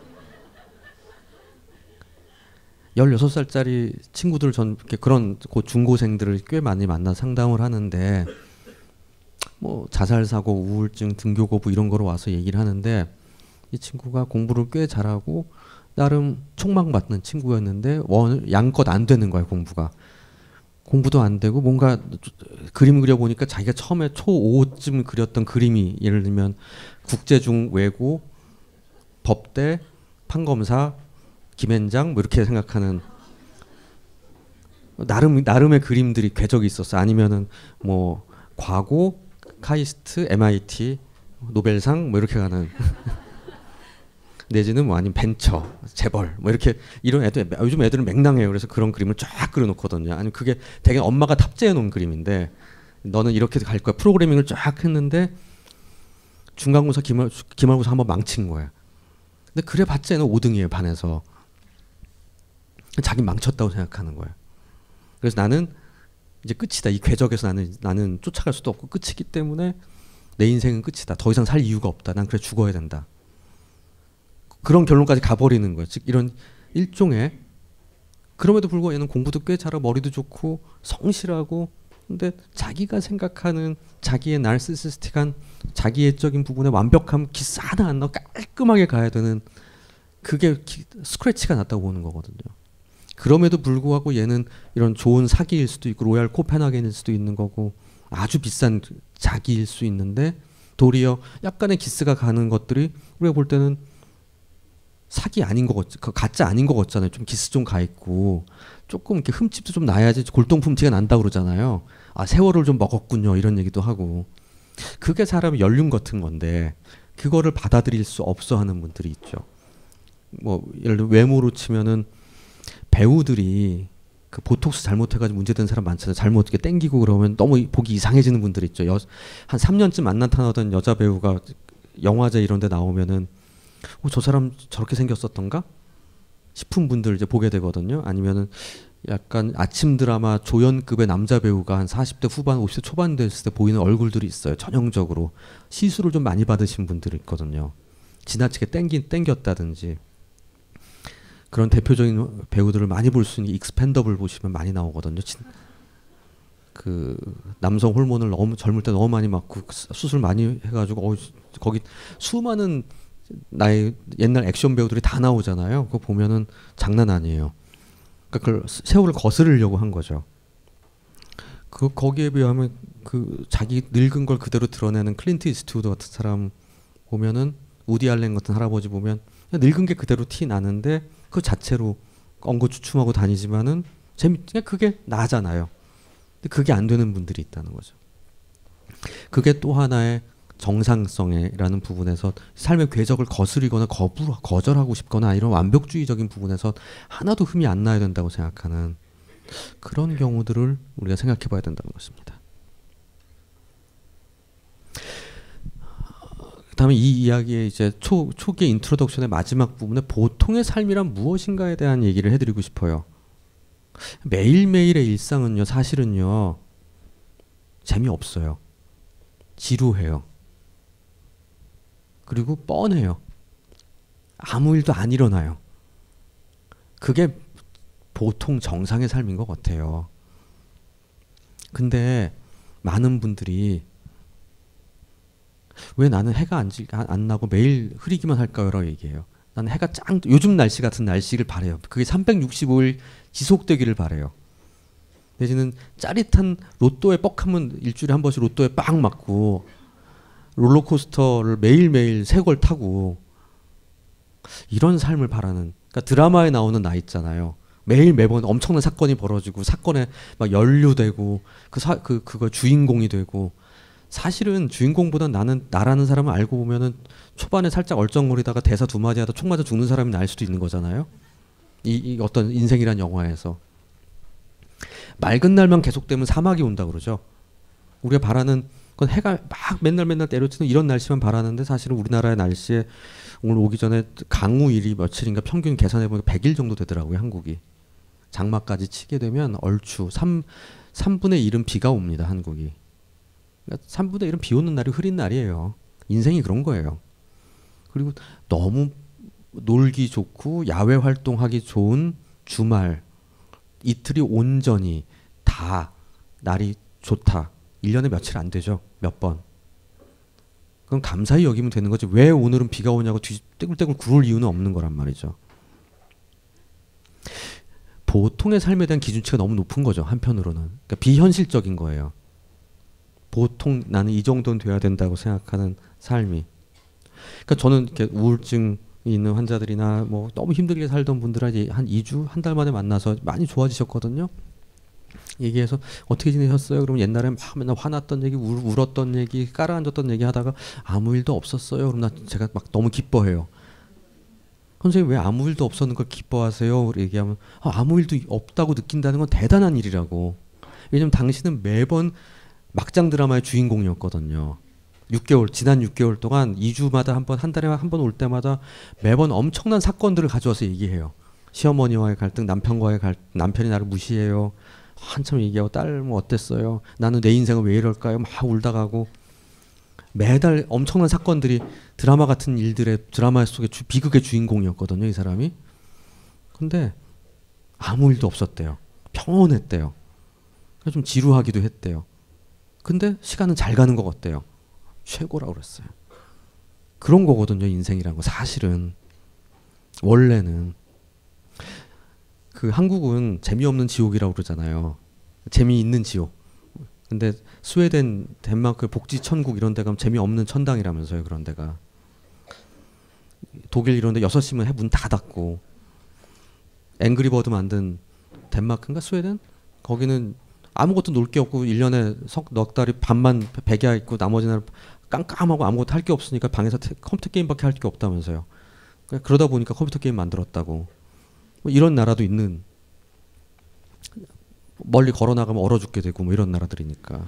16살짜리 친구들 전 그런 중고생들을 꽤 많이 만나 상담을 하는데 뭐 자살 사고, 우울증, 등교 거부 이런 거로 와서 얘기를 하는데 이 친구가 공부를 꽤 잘하고 나름 촉망받는 친구였는데 양껏 안 되는 거야, 공부도 안 되고 뭔가 그림 그려보니까 자기가 처음에 초5쯤 그렸던 그림이 예를 들면 국제중 외고 법대 판검사 김앤장 뭐 이렇게 생각하는 나름의 그림들이 궤적이 있었어. 아니면은 뭐 과고 카이스트 MIT 노벨상 뭐 이렇게 가는 내지는 뭐 아니면 벤처 재벌 뭐 이렇게 이런 애들 요즘 애들은 맹랑해요. 그래서 그런 그림을 쫙 그려놓거든요. 아니면 그게 되게 엄마가 탑재해 놓은 그림인데 너는 이렇게 갈 거야. 프로그래밍을 쫙 했는데 중간고사 기말고사 한번 망친 거야. 근데 그래봤자 얘는 5등이에요 반에서. 자기 망쳤다고 생각하는 거야. 그래서 나는 이제 끝이다. 이 궤적에서 나는 쫓아갈 수도 없고 끝이기 때문에 내 인생은 끝이다. 더 이상 살 이유가 없다. 난 그래 죽어야 된다. 그런 결론까지 가버리는 거예요. 즉 이런 일종의 그럼에도 불구하고 얘는 공부도 꽤 잘하고 머리도 좋고 성실하고 근데 자기가 생각하는 자기의 나르시시스틱한 자기애적인 부분에 완벽함 기스 하나 안 넣고 깔끔하게 가야 되는 그게 스크래치가 났다고 보는 거거든요. 그럼에도 불구하고 얘는 이런 좋은 사기일 수도 있고 로얄 코펜하겐일 수도 있는 거고 아주 비싼 자기일 수 있는데 도리어 약간의 기스가 가는 것들이 우리가 볼 때는 사기 아닌 것 같, 가짜 아닌 것 같잖아요. 좀 기스 좀 가 있고 조금 이렇게 흠집도 좀 나야지 골동품 티가 난다 그러잖아요. 아 세월을 좀 먹었군요 이런 얘기도 하고 그게 사람의 연륜 같은 건데 그거를 받아들일 수 없어 하는 분들이 있죠. 뭐 예를 들어 외모로 치면은 배우들이 그 보톡스 잘못해가지고 문제된 사람 많잖아요. 잘못 이렇게 땡기고 그러면 너무 보기 이상해지는 분들 있죠. 한 3년쯤 안 나타나던 여자 배우가 영화제 이런 데 나오면은 저 사람 저렇게 생겼었던가 싶은 분들 이제 보게 되거든요. 아니면은 약간 아침 드라마 조연급의 남자 배우가 한 40대 후반 50대 초반 됐을 때 보이는 얼굴들이 있어요. 전형적으로 시술을 좀 많이 받으신 분들이 있거든요. 지나치게 땡겼다든지 그런 대표적인 배우들을 많이 볼 수 있는 익스펜더블 보시면 많이 나오거든요. 그 남성 호르몬을 너무 젊을 때 너무 많이 맞고 수술 많이 해가지고 거기 수많은 나의 옛날 액션 배우들이 다 나오잖아요. 그거 보면은 장난 아니에요. 그러니까 그 세월을 거스르려고 한 거죠. 그 거기에 비하면 그 자기 늙은 걸 그대로 드러내는 클린트 이스트우드 같은 사람 보면은 우디 알렌 같은 할아버지 보면 늙은 게 그대로 티 나는데 그 자체로 엉거주춤하고 다니지만은 그냥 그게 나잖아요. 근데 그게 안 되는 분들이 있다는 거죠. 그게 또 하나의 정상성이라는 부분에서 삶의 궤적을 거스리거나 거절하고 싶거나 이런 완벽주의적인 부분에서 하나도 흠이 안 나야 된다고 생각하는 그런 경우들을 우리가 생각해 봐야 된다는 것입니다. 그다음에 이 이야기의 이제 초기 인트로덕션의 마지막 부분에 보통의 삶이란 무엇인가에 대한 얘기를 해드리고 싶어요. 매일매일의 일상은요, 사실은요, 재미없어요. 지루해요. 그리고 뻔해요. 아무 일도 안 일어나요. 그게 보통 정상의 삶인 것 같아요. 근데 많은 분들이 왜 나는 해가 안 나고 매일 흐리기만 할까요? 라고 얘기해요. 나는 해가 요즘 날씨 같은 날씨를 바래요. 그게 365일 지속되기를 바래요. 내지는 짜릿한 로또에 뻑하면 일주일에 한 번씩 로또에 빵 맞고 롤러코스터를 매일매일 새 걸 타고 이런 삶을 바라는, 그러니까 드라마에 나오는 나 있잖아요. 매번 엄청난 사건이 벌어지고 사건에 막 연루되고 그거 주인공이 되고, 사실은 주인공보다 나라는 사람을 알고 보면은 초반에 살짝 얼쩡거리다가 대사 두 마디 하다 총 맞아 죽는 사람이 날 수도 있는 거잖아요. 이 어떤 인생이란 영화에서 맑은 날만 계속되면 사막이 온다 그러죠. 우리가 바라는 건 해가 막 맨날 때려치는 이런 날씨만 바라는데, 사실은 우리나라의 날씨에 오늘 오기 전에 강우일이 며칠인가 평균 계산해 보니까 100일 정도 되더라고요. 한국이 장마까지 치게 되면 얼추 3분의 1은 비가 옵니다. 한국이. 그러니까 3분의 1은 비 오는 날이 흐린 날이에요. 인생이 그런 거예요. 그리고 너무 놀기 좋고 야외 활동하기 좋은 주말 이틀이 온전히 다 날이 좋다. 1년에 며칠 안 되죠. 몇 번. 그럼 감사히 여기면 되는 거지. 왜 오늘은 비가 오냐고 떼굴떼굴 구를 이유는 없는 거란 말이죠. 보통의 삶에 대한 기준치가 너무 높은 거죠. 한편으로는. 그러니까 비현실적인 거예요. 보통 나는 이 정도는 돼야 된다고 생각하는 삶이. 그러니까 저는 이렇게 우울증이 있는 환자들이나 뭐 너무 힘들게 살던 분들한테 한 2주, 한 달 만에 만나서 많이 좋아지셨거든요. 얘기해서 어떻게 지내셨어요? 그러면 옛날에 막 맨날 화났던 얘기, 울었던 얘기, 깔아앉았던 얘기 하다가 아무 일도 없었어요. 그럼 제가 막 너무 기뻐해요. 선생님 왜 아무 일도 없었는 걸 기뻐하세요? 얘기하면 아무 일도 없다고 느낀다는 건 대단한 일이라고. 왜냐면 당신은 매번 막장 드라마의 주인공이었거든요. 지난 6개월 동안 2주마다 한 번, 한 달에 한 번 올 때마다 매번 엄청난 사건들을 가져와서 얘기해요. 시어머니와의 갈등, 남편과의 갈등, 남편이 나를 무시해요. 한참 얘기하고 딸 뭐 어땠어요? 나는 내 인생은 왜 이럴까요? 막 울다 가고 매달 엄청난 사건들이 드라마 같은 일들의 드라마 속의 비극의 주인공이었거든요. 이 사람이. 근데 아무 일도 없었대요. 평온했대요. 좀 지루하기도 했대요. 근데 시간은 잘 가는 것 같대요. 최고라고 그랬어요. 그런 거거든요. 인생이란 거. 사실은 원래는 그 한국은 재미없는 지옥이라고 그러잖아요. 재미있는 지옥. 근데 스웨덴, 덴마크 복지 천국 이런 데 가면 재미없는 천당이라면서요. 그런 데가. 독일 이런 데 6시면 문 다 닫고. 앵그리버드 만든 덴마크인가 스웨덴? 거기는 아무것도 놀 게 없고 1년에 넉 달이 반만 백야 있고 나머지 날 깜깜하고 아무것도 할 게 없으니까 방에서 컴퓨터 게임밖에 할 게 없다면서요. 그러다 보니까 컴퓨터 게임 만들었다고. 뭐 이런 나라도 있는. 멀리 걸어 나가면 얼어 죽게 되고 뭐 이런 나라들이니까.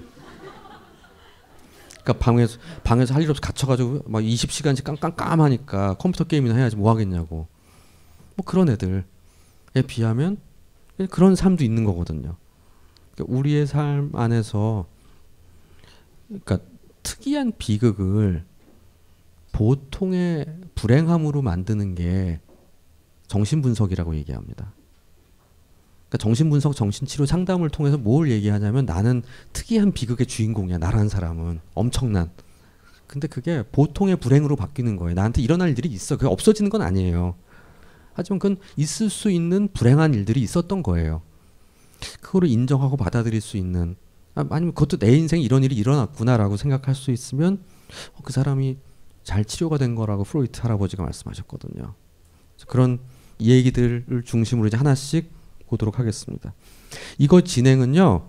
그러니까 방에서 할 일 없어 갇혀가지고 막 20시간씩 깜깜하니까 컴퓨터 게임이나 해야지 뭐 하겠냐고. 뭐 그런 애들에 비하면 그런 삶도 있는 거거든요. 그러니까 우리의 삶 안에서 그러니까 특이한 비극을 보통의 불행함으로 만드는 게 정신분석이라고 얘기합니다. 그러니까 정신분석, 정신치료 상담을 통해서 뭘 얘기하냐면 나는 특이한 비극의 주인공이야. 나라는 사람은 엄청난. 근데 그게 보통의 불행으로 바뀌는 거예요. 나한테 일어날 일들이 있어. 그게 없어지는 건 아니에요. 하지만 그건 있을 수 있는 불행한 일들이 있었던 거예요. 그거를 인정하고 받아들일 수 있는 아니면 그것도 내 인생에 이런 일이 일어났구나라고 생각할 수 있으면 그 사람이 잘 치료가 된 거라고 프로이트 할아버지가 말씀하셨거든요. 그런 얘기들을 중심으로 이제 하나씩 보도록 하겠습니다. 이거 진행은요.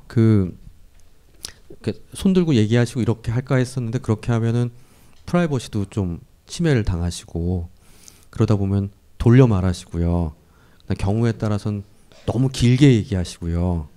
손 들고 얘기하시고 이렇게 할까 했었는데 그렇게 하면은 프라이버시도 좀 침해를 당하시고 그러다 보면 돌려 말하시고요. 경우에 따라서는 너무 길게 얘기하시고요.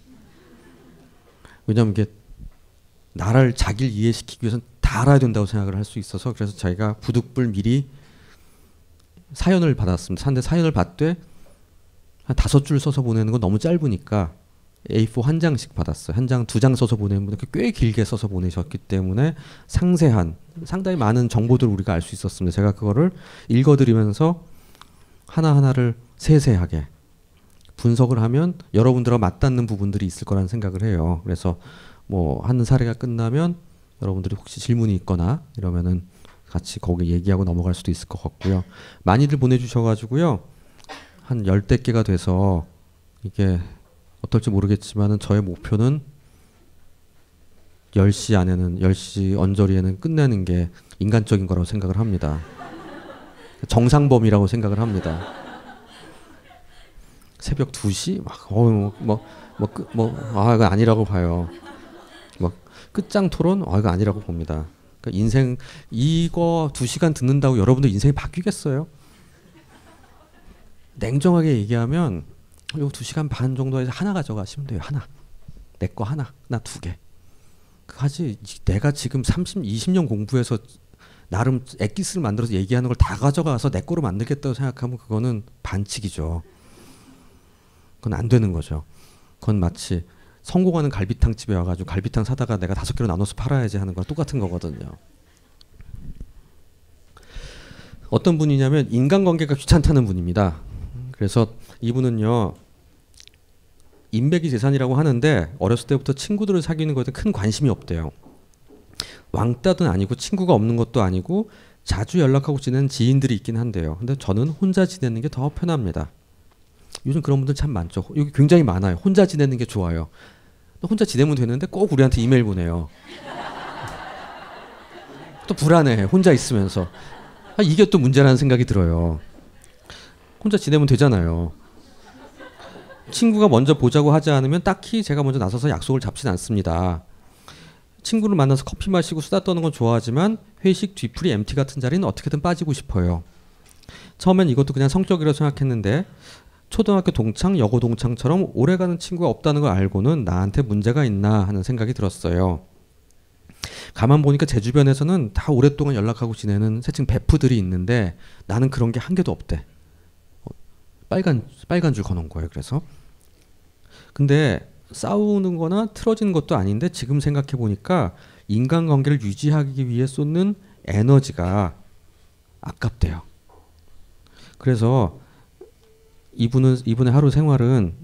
왜냐하면 이게 나를 자기를 이해시키기 위해서는 다 알아야 된다고 생각을 할 수 있어서 그래서 저희가 부득불 미리 사연을 받았습니다. 근데 사연을 받되 한 5줄 써서 보내는 건 너무 짧으니까 A4 한 장씩 받았어요. 한 장, 2장 써서 보내는 분들 꽤 길게 써서 보내셨기 때문에 상당히 많은 정보들을 우리가 알 수 있었습니다. 제가 그거를 읽어드리면서 하나하나를 세세하게 분석을 하면 여러분들과 맞닿는 부분들이 있을 거라는 생각을 해요. 그래서 뭐 하는 사례가 끝나면 여러분들이 혹시 질문이 있거나 이러면은 같이 거기 얘기하고 넘어갈 수도 있을 것 같고요. 많이들 보내주셔가지고요. 한 10대 개가 돼서 이게 어떨지 모르겠지만은 저의 목표는 10시 안에는 10시 언저리에는 끝내는 게 인간적인 거라고 생각을 합니다. 정상범위라고 생각을 합니다. 새벽 2시 막 이거 아니라고 봐요. 뭐 끝장 토론 이거 아니라고 봅니다. 그러니까 인생 이거 2시간 듣는다고 여러분들 인생이 바뀌겠어요? 냉정하게 얘기하면 요 2시간 반 정도에서 하나 가져가시면 돼요. 하나. 내 거 하나. 나 2개. 하지 내가 지금 20년 공부해서 나름 엑기스를 만들어서 얘기하는 걸 다 가져가서 내 거로 만들겠다고 생각하면 그거는 반칙이죠. 그건 안 되는 거죠. 그건 마치 성공하는 갈비탕 집에 와가지고 갈비탕 사다가 내가 5개로 나눠서 팔아야지 하는 거랑 똑같은 거거든요. 어떤 분이냐면 인간관계가 귀찮다는 분입니다. 그래서 이분은요. 인맥이 재산이라고 하는데 어렸을 때부터 친구들을 사귀는 것에 큰 관심이 없대요. 왕따는 아니고 친구가 없는 것도 아니고 자주 연락하고 지내는 지인들이 있긴 한데요. 근데 저는 혼자 지내는 게 더 편합니다. 요즘 그런 분들 참 많죠. 여기 굉장히 많아요. 혼자 지내는 게 좋아요. 혼자 지내면 되는데 꼭 우리한테 이메일 보내요. 또 불안해. 혼자 있으면서. 이게 또 문제라는 생각이 들어요. 혼자 지내면 되잖아요. 친구가 먼저 보자고 하지 않으면 딱히 제가 먼저 나서서 약속을 잡진 않습니다. 친구를 만나서 커피 마시고 수다 떠는 건 좋아하지만 회식, 뒤풀이, MT 같은 자리는 어떻게든 빠지고 싶어요. 처음엔 이것도 그냥 성격이라고 생각했는데 초등학교 동창, 여고 동창처럼 오래가는 친구가 없다는 걸 알고는 나한테 문제가 있나 하는 생각이 들었어요. 가만 보니까 제 주변에서는 다 오랫동안 연락하고 지내는 새칭 베프들이 있는데 나는 그런 게 한 개도 없대. 빨간 줄 거놓은 거예요. 그래서 근데 싸우는 거나 틀어지는 것도 아닌데 지금 생각해 보니까 인간관계를 유지하기 위해 쏟는 에너지가 아깝대요. 그래서 이분의 하루 생활은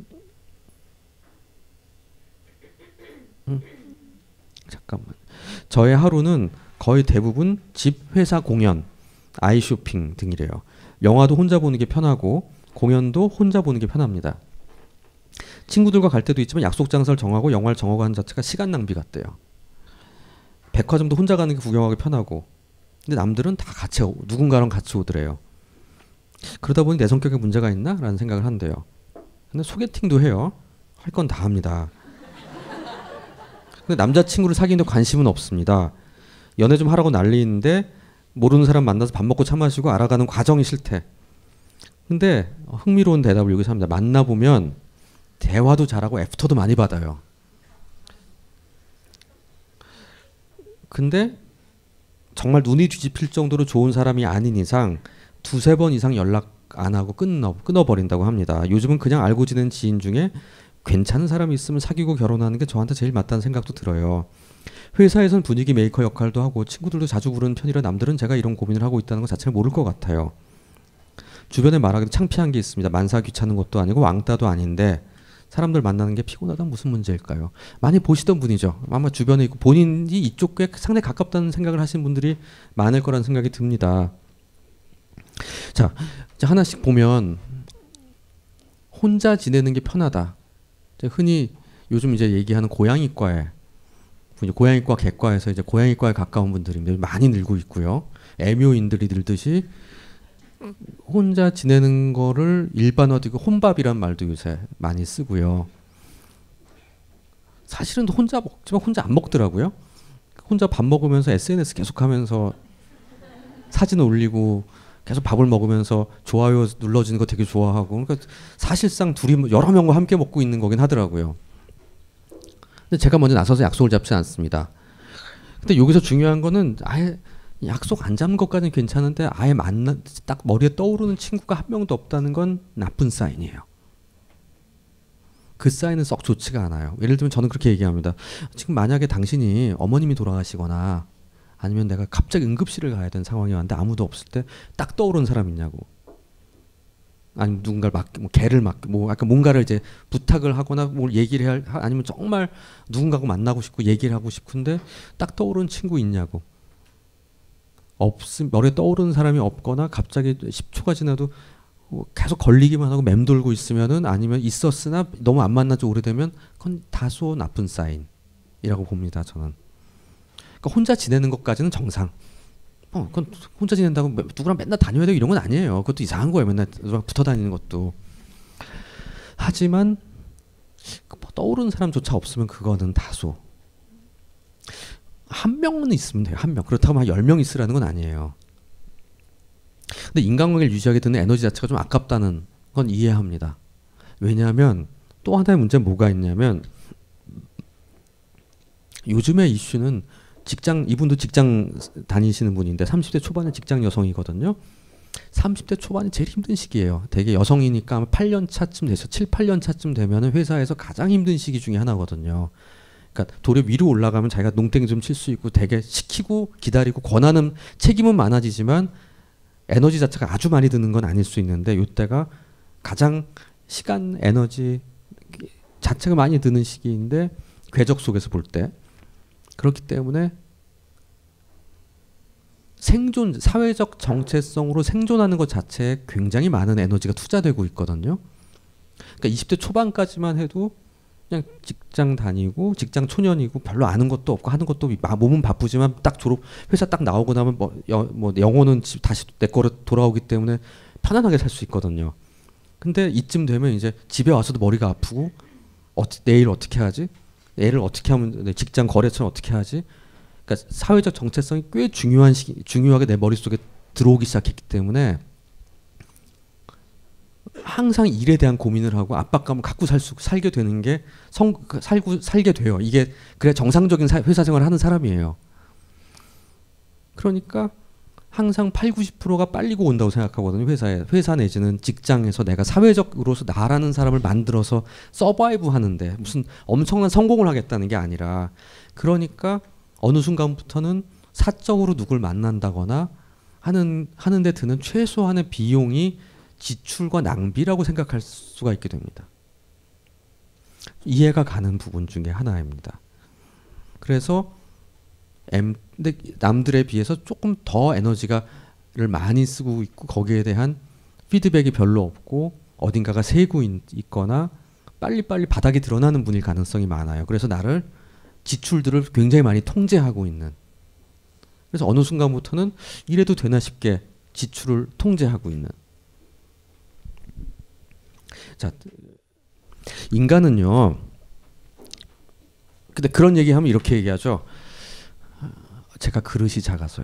잠깐만. 저의 하루는 거의 대부분 집, 회사, 공연, 아이 쇼핑 등이래요. 영화도 혼자 보는 게 편하고 공연도 혼자 보는 게 편합니다. 친구들과 갈 때도 있지만 약속 장소를 정하고 영화를 정하고 하는 자체가 시간 낭비 같대요. 백화점도 혼자 가는 게 구경하기 편하고, 근데 남들은 다 같이 누군가랑 같이 오더래요. 그러다 보니 내 성격에 문제가 있나? 라는 생각을 한대요. 근데 소개팅도 해요. 할 건 다 합니다. 근데 남자친구를 사귀는데 관심은 없습니다. 연애 좀 하라고 난리인데 모르는 사람 만나서 밥 먹고 차 마시고 알아가는 과정이 싫대. 근데 흥미로운 대답을 여기서 합니다. 만나보면 대화도 잘하고 애프터도 많이 받아요. 근데 정말 눈이 뒤집힐 정도로 좋은 사람이 아닌 이상 두세 번 이상 연락 안 하고 끊어버린다고 합니다. 요즘은 그냥 알고 지낸 지인 중에 괜찮은 사람이 있으면 사귀고 결혼하는 게 저한테 제일 맞다는 생각도 들어요. 회사에선 분위기 메이커 역할도 하고 친구들도 자주 부르는 편이라 남들은 제가 이런 고민을 하고 있다는 것 자체를 모를 것 같아요. 주변에 말하기도 창피한 게 있습니다. 만사 귀찮은 것도 아니고 왕따도 아닌데 사람들 만나는 게 피곤하다면 무슨 문제일까요? 많이 보시던 분이죠. 아마 주변에 있고 본인이 이쪽에 상당히 가깝다는 생각을 하시는 분들이 많을 거라는 생각이 듭니다. 자, 이제 하나씩 보면 혼자 지내는 게 편하다. 흔히 요즘 이제 얘기하는 고양이과에 고양이과 개과에서 이제 고양이과에 가까운 분들이 많이 늘고 있고요. 애묘인들이 늘듯이 혼자 지내는 거를 일반화되고 혼밥이란 말도 요새 많이 쓰고요. 사실은 혼자 먹지만 혼자 안 먹더라고요. 혼자 밥 먹으면서 SNS 계속하면서 사진 올리고 계속 밥을 먹으면서 좋아요 눌러주는 거 되게 좋아하고, 그러니까 사실상 둘이 여러 명과 함께 먹고 있는 거긴 하더라고요. 근데 제가 먼저 나서서 약속을 잡지 않습니다. 근데 여기서 중요한 거는 아예 약속 안 잡는 것까지는 괜찮은데 아예 딱 머리에 떠오르는 친구가 한 명도 없다는 건 나쁜 사인이에요. 그 사인은 썩 좋지가 않아요. 예를 들면 저는 그렇게 얘기합니다. 지금 만약에 당신이 어머님이 돌아가시거나 아니면 내가 갑자기 응급실을 가야 되는 상황이 왔는데 아무도 없을 때 딱 떠오르는 사람 있냐고. 아니면 누군가를 개를 약간 뭔가를 이제 부탁을 하거나 뭘 얘기를 아니면 정말 누군가하고 만나고 싶고 얘기를 하고 싶은데 딱 떠오르는 친구 있냐고. 머리에 떠오르는 사람이 없거나 갑자기 10초가 지나도 계속 걸리기만 하고 맴돌고 있으면은, 아니면 있었으나 너무 안 만난 지 오래되면 그건 다소 나쁜 사인이라고 봅니다. 저는. 그러니까 혼자 지내는 것까지는 정상. 그건 혼자 지낸다고 누구랑 맨날 다녀야 되고 이런 건 아니에요. 그것도 이상한 거예요. 맨날 누구랑 붙어 다니는 것도. 하지만 떠오르는 사람조차 없으면 그거는 다소. 한 명은 있으면 돼요. 한 명. 그렇다고 한 10명 있으라는 건 아니에요. 근데 인간관계를 유지하게 드는 에너지 자체가 좀 아깝다는 건 이해합니다. 왜냐하면 또 하나의 문제는 뭐가 있냐면, 요즘의 이슈는 이분도 직장 다니시는 분인데 30대 초반의 직장 여성이거든요. 30대 초반이 제일 힘든 시기예요. 되게 여성이니까 아마 8년 차쯤 돼서 7, 8년 차쯤 되면은 회사에서 가장 힘든 시기 중에 하나거든요. 그러니까 도리어 위로 올라가면 자기가 농땡이 좀 칠 수 있고 되게 시키고 기다리고 권하는 책임은 많아지지만 에너지 자체가 아주 많이 드는 건 아닐 수 있는데, 이때가 가장 시간, 에너지 자체가 많이 드는 시기인데, 궤적 속에서 볼 때. 그렇기 때문에 사회적 정체성으로 생존하는 것 자체에 굉장히 많은 에너지가 투자되고 있거든요. 그러니까 20대 초반까지만 해도 그냥 직장 다니고 직장 초년이고 별로 아는 것도 없고 하는 것도 몸은 바쁘지만 딱 회사 딱 나오고 나면 영혼은 다시 내 거로 돌아오기 때문에 편안하게 살 수 있거든요. 근데 이쯤 되면 이제 집에 와서도 머리가 아프고 내일 어떻게 하지? 애를 어떻게 하면, 직장 거래처는 어떻게 하지? 그러니까 사회적 정체성이 꽤 중요하게 내 머릿속에 들어오기 시작했기 때문에 항상 일에 대한 고민을 하고 압박감을 갖고 살게 되는 게 살게 돼요. 이게 그래 정상적인 회사 생활을 하는 사람이에요. 그러니까 항상 8, 90%가 빨리고 온다고 생각하거든요. 회사 내지는 직장에서 내가 사회적으로서 나라는 사람을 만들어서 서바이브 하는데 무슨 엄청난 성공을 하겠다는 게 아니라, 그러니까 어느 순간부터는 사적으로 누굴 만난다거나 하는데 드는 최소한의 비용이 지출과 낭비라고 생각할 수가 있게 됩니다. 이해가 가는 부분 중에 하나입니다. 그래서 근데 남들에 비해서 조금 더 에너지를 많이 쓰고 있고 거기에 대한 피드백이 별로 없고 어딘가가 새고 있거나 빨리빨리 바닥이 드러나는 분일 가능성이 많아요. 그래서 나를 지출들을 굉장히 많이 통제하고 있는. 그래서 어느 순간부터는 이래도 되나 싶게 지출을 통제하고 있는. 자, 인간은요. 근데 그런 얘기하면 이렇게 얘기하죠. 제가 그릇이 작아서요.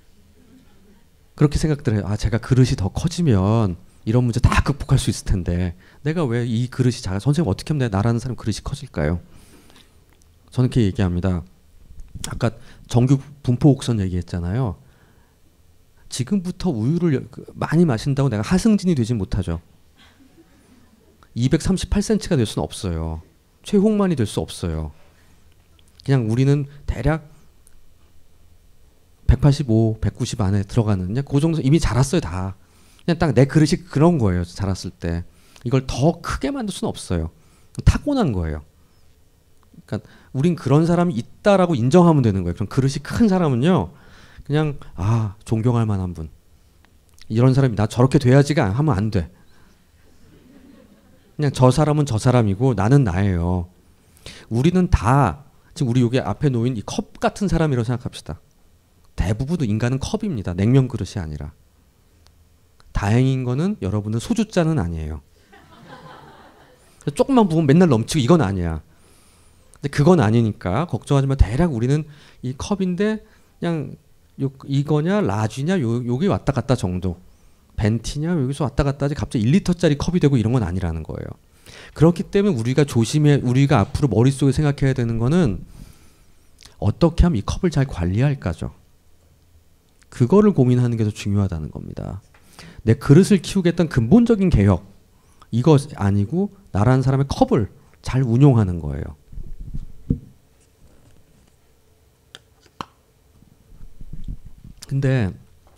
그렇게 생각들 해요. 아, 제가 그릇이 더 커지면 이런 문제 다 극복할 수 있을 텐데 내가 왜 이 그릇이 작아? 선생님 어떻게 하면 나라는 사람 그릇이 커질까요? 저는 이렇게 얘기합니다. 아까 정규 분포 곡선 얘기했잖아요. 지금부터 우유를 많이 마신다고 내가 하승진이 되지 못하죠. 238cm가 될 수는 없어요. 최홍만이 될 수 없어요. 그냥 우리는 대략 185, 190 안에 들어가는 그냥 그 정도 이미 자랐어요 다. 그냥 딱 내 그릇이 그런 거예요. 자랐을 때. 이걸 더 크게 만들 수는 없어요. 타고난 거예요. 그러니까 우린 그런 사람이 있다라고 인정하면 되는 거예요. 그럼 그릇이 큰 사람은요. 그냥 아 존경할 만한 분. 이런 사람이 나 저렇게 돼야지가 하면 안 돼. 그냥 저 사람은 저 사람이고 나는 나예요. 우리는 다 지금 우리 여기 앞에 놓인 이 컵 같은 사람이라고 생각합시다. 대부분 인간은 컵입니다. 냉면 그릇이 아니라. 다행인 거는 여러분은 소주잔은 아니에요. 조금만 부으면 맨날 넘치고 이건 아니야. 근데 그건 아니니까 걱정하지 마. 대략 우리는 이 컵인데 그냥 이거냐 라쥐냐 여기 왔다 갔다 정도. 벤티냐 여기서 왔다 갔다 하지 갑자기 1리터짜리 컵이 되고 이런 건 아니라는 거예요. 그렇기 때문에 우리가 앞으로 머릿속에 생각해야 되는 거는 어떻게 하면 이 컵을 잘 관리할까죠. 그거를 고민하는 게 더 중요하다는 겁니다. 내 그릇을 키우겠다는 근본적인 개혁 이거 아니고 나라는 사람의 컵을 잘 운용하는 거예요. 근데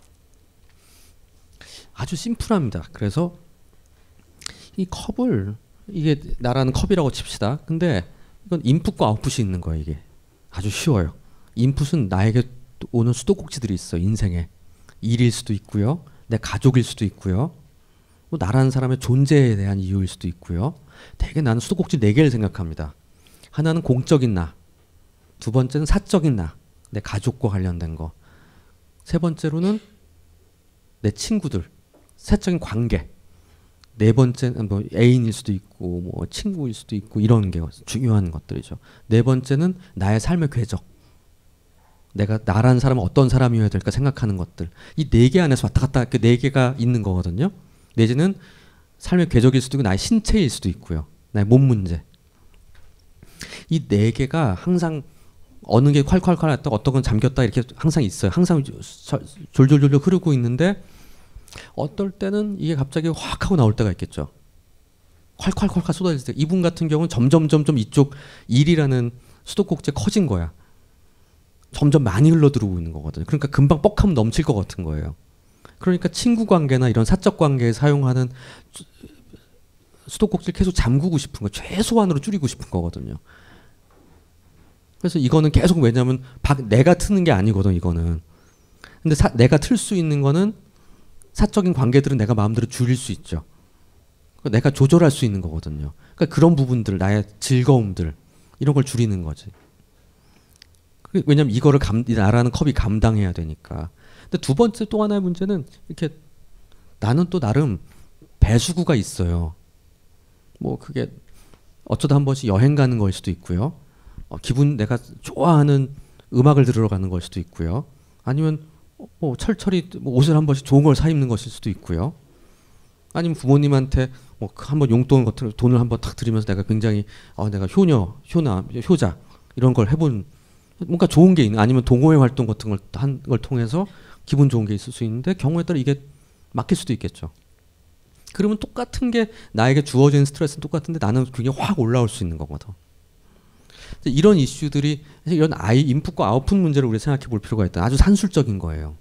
아주 심플합니다. 그래서 이 컵을 이게 나라는 컵이라고 칩시다. 근데 이건 인풋과 아웃풋이 있는 거예요. 이게 아주 쉬워요. 인풋은 나에게 오는 수도꼭지들이 있어. 인생에 일일 수도 있고요. 내 가족일 수도 있고요. 뭐 나라는 사람의 존재에 대한 이유일 수도 있고요. 대개 나는 수도꼭지 4개를 생각합니다. 하나는 공적인 나, 두 번째는 사적인 나, 내 가족과 관련된 거, 세 번째로는 내 친구들, 사적인 관계, 네 번째는 뭐 애인일 수도 있고 뭐 친구일 수도 있고 이런 게 중요한 것들이죠. 네 번째는 나의 삶의 궤적, 내가 나라는 사람은 어떤 사람이어야 될까 생각하는 것들. 이 4개 안에서 왔다 갔다 이렇게 4개가 있는 거거든요. 내지는 삶의 궤적일 수도 있고 나의 신체일 수도 있고요. 나의 몸 문제. 이 4개가 항상 어느 게 콸콸콸 했다 어떤 건 잠겼다 이렇게 항상 있어요. 항상 졸졸졸 흐르고 있는데 어떨 때는 이게 갑자기 확 하고 나올 때가 있겠죠. 콸콸콸 쏟아질 때. 이분 같은 경우는 점점 이쪽 일이라는 수도꼭지에 커진 거야. 점점 많이 흘러들어오고 있는 거거든요. 그러니까 금방 뻑하면 넘칠 것 같은 거예요. 그러니까 친구 관계나 이런 사적 관계에 사용하는 수도꼭지를 계속 잠그고 싶은 거, 최소한으로 줄이고 싶은 거거든요. 그래서 이거는 계속 왜냐면 내가 트는 게 아니거든 이거는. 근데 내가 틀 수 있는 거는 사적인 관계들은 내가 마음대로 줄일 수 있죠. 내가 조절할 수 있는 거거든요. 그러니까 그런 부분들, 나의 즐거움들 이런 걸 줄이는 거지. 왜냐면 이거를 나라는 컵이 감당해야 되니까. 근데 두 번째 또 하나의 문제는 이렇게 나는 또 나름 배수구가 있어요. 뭐 그게 어쩌다 한 번씩 여행 가는 걸 수도 있고요. 내가 좋아하는 음악을 들으러 가는 걸 수도 있고요. 아니면 뭐 철철이 옷을 한 번씩 좋은 걸 사 입는 것일 수도 있고요. 아니면 부모님한테 뭐 한번 용돈 같은 돈을 한번 탁 드리면서 내가 굉장히 내가 효자 이런 걸 해본 뭔가 좋은 게 있는 아니면 동호회 활동 같은 걸 한 걸 통해서 기분 좋은 게 있을 수 있는데 경우에 따라 이게 막힐 수도 있겠죠. 그러면 똑같은 게 나에게 주어진 스트레스는 똑같은데 나는 굉장히 확 올라올 수 있는 거거든. 이런 이슈들이 이런 인풋과 아웃풋 문제를 우리가 생각해 볼 필요가 있다. 아주 산술적인 거예요.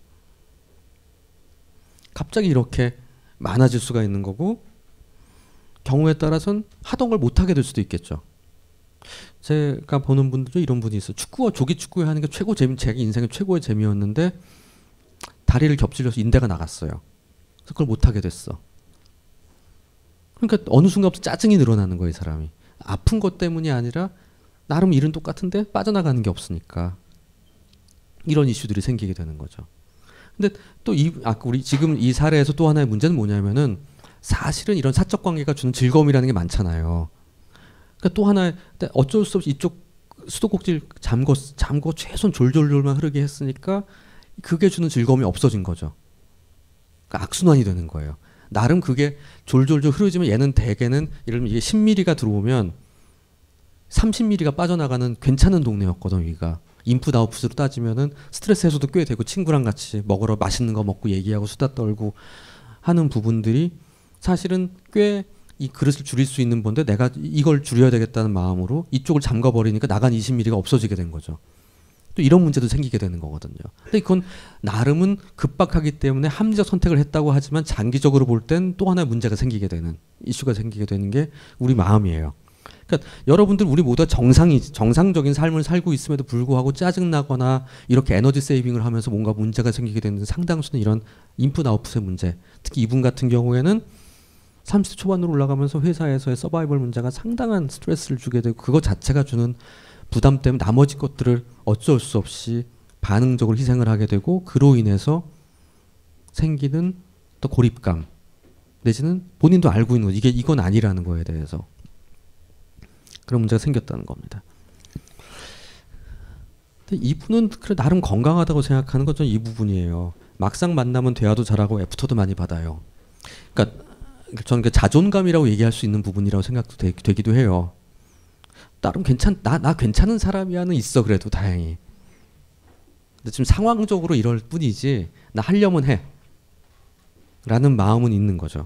갑자기 이렇게 많아질 수가 있는 거고 경우에 따라서는 하던 걸 못하게 될 수도 있겠죠. 제가 보는 분들 중에 이런 분이 있어요. 조기 축구회 하는 게 제 인생의 최고의 재미였는데 다리를 겹질려서 인대가 나갔어요. 그래서 그걸 못하게 됐어. 그러니까 어느 순간부터 짜증이 늘어나는 거예요, 이 사람이. 아픈 것 때문이 아니라 나름 일은 똑같은데 빠져나가는 게 없으니까 이런 이슈들이 생기게 되는 거죠. 근데 또 우리 지금 이 사례에서 또 하나의 문제는 뭐냐면은 사실은 이런 사적 관계가 주는 즐거움이라는 게 많잖아요. 그러니까 또 하나의 어쩔 수 없이 이쪽 수도꼭지를 잠궈 최소한 졸졸졸만 흐르게 했으니까 그게 주는 즐거움이 없어진 거죠. 그러니까 악순환이 되는 거예요. 나름 그게 졸졸졸 흐르지만 얘는 대개는 예를 들면 이게 10mm가 들어오면 30mm가 빠져나가는 괜찮은 동네였거든. 여기가 인풋 아웃풋으로 따지면은 스트레스 해소도 꽤 되고 친구랑 같이 먹으러 맛있는 거 먹고 얘기하고 수다 떨고 하는 부분들이 사실은 꽤 이 그릇을 줄일 수 있는 건데 내가 이걸 줄여야 되겠다는 마음으로 이쪽을 잠가버리니까 나간 20mm가 없어지게 된 거죠. 또 이런 문제도 생기게 되는 거거든요. 근데 이건 나름은 급박하기 때문에 합리적 선택을 했다고 하지만 장기적으로 볼 땐 또 하나의 문제가 생기게 되는 이슈가 생기게 되는 게 우리 마음이에요. 그러니까 여러분들 우리 모두가 정상적인 삶을 살고 있음에도 불구하고 짜증나거나 이렇게 에너지 세이빙을 하면서 뭔가 문제가 생기게 되는 상당수는 이런 인풋 아웃풋의 문제. 특히 이분 같은 경우에는 30대 초반으로 올라가면서 회사에서의 서바이벌 문제가 상당한 스트레스를 주게 되고 그것 자체가 주는 부담 때문에 나머지 것들을 어쩔 수 없이 반응적으로 희생을 하게 되고 그로 인해서 생기는 또 고립감 내지는 본인도 알고 있는 거 이건 아니라는 거에 대해서 그런 문제가 생겼다는 겁니다. 근데 이분은 그래 나름 건강하다고 생각하는 건 이 부분이에요. 막상 만나면 대화도 잘하고 애프터도 많이 받아요. 그러니까 저는 그 자존감이라고 얘기할 수 있는 부분이라고 생각도 되기도 해요. 나름 나 괜찮은 사람이야는 있어 그래도 다행히. 근데 지금 상황적으로 이럴 뿐이지 나 하려면 해. 라는 마음은 있는 거죠.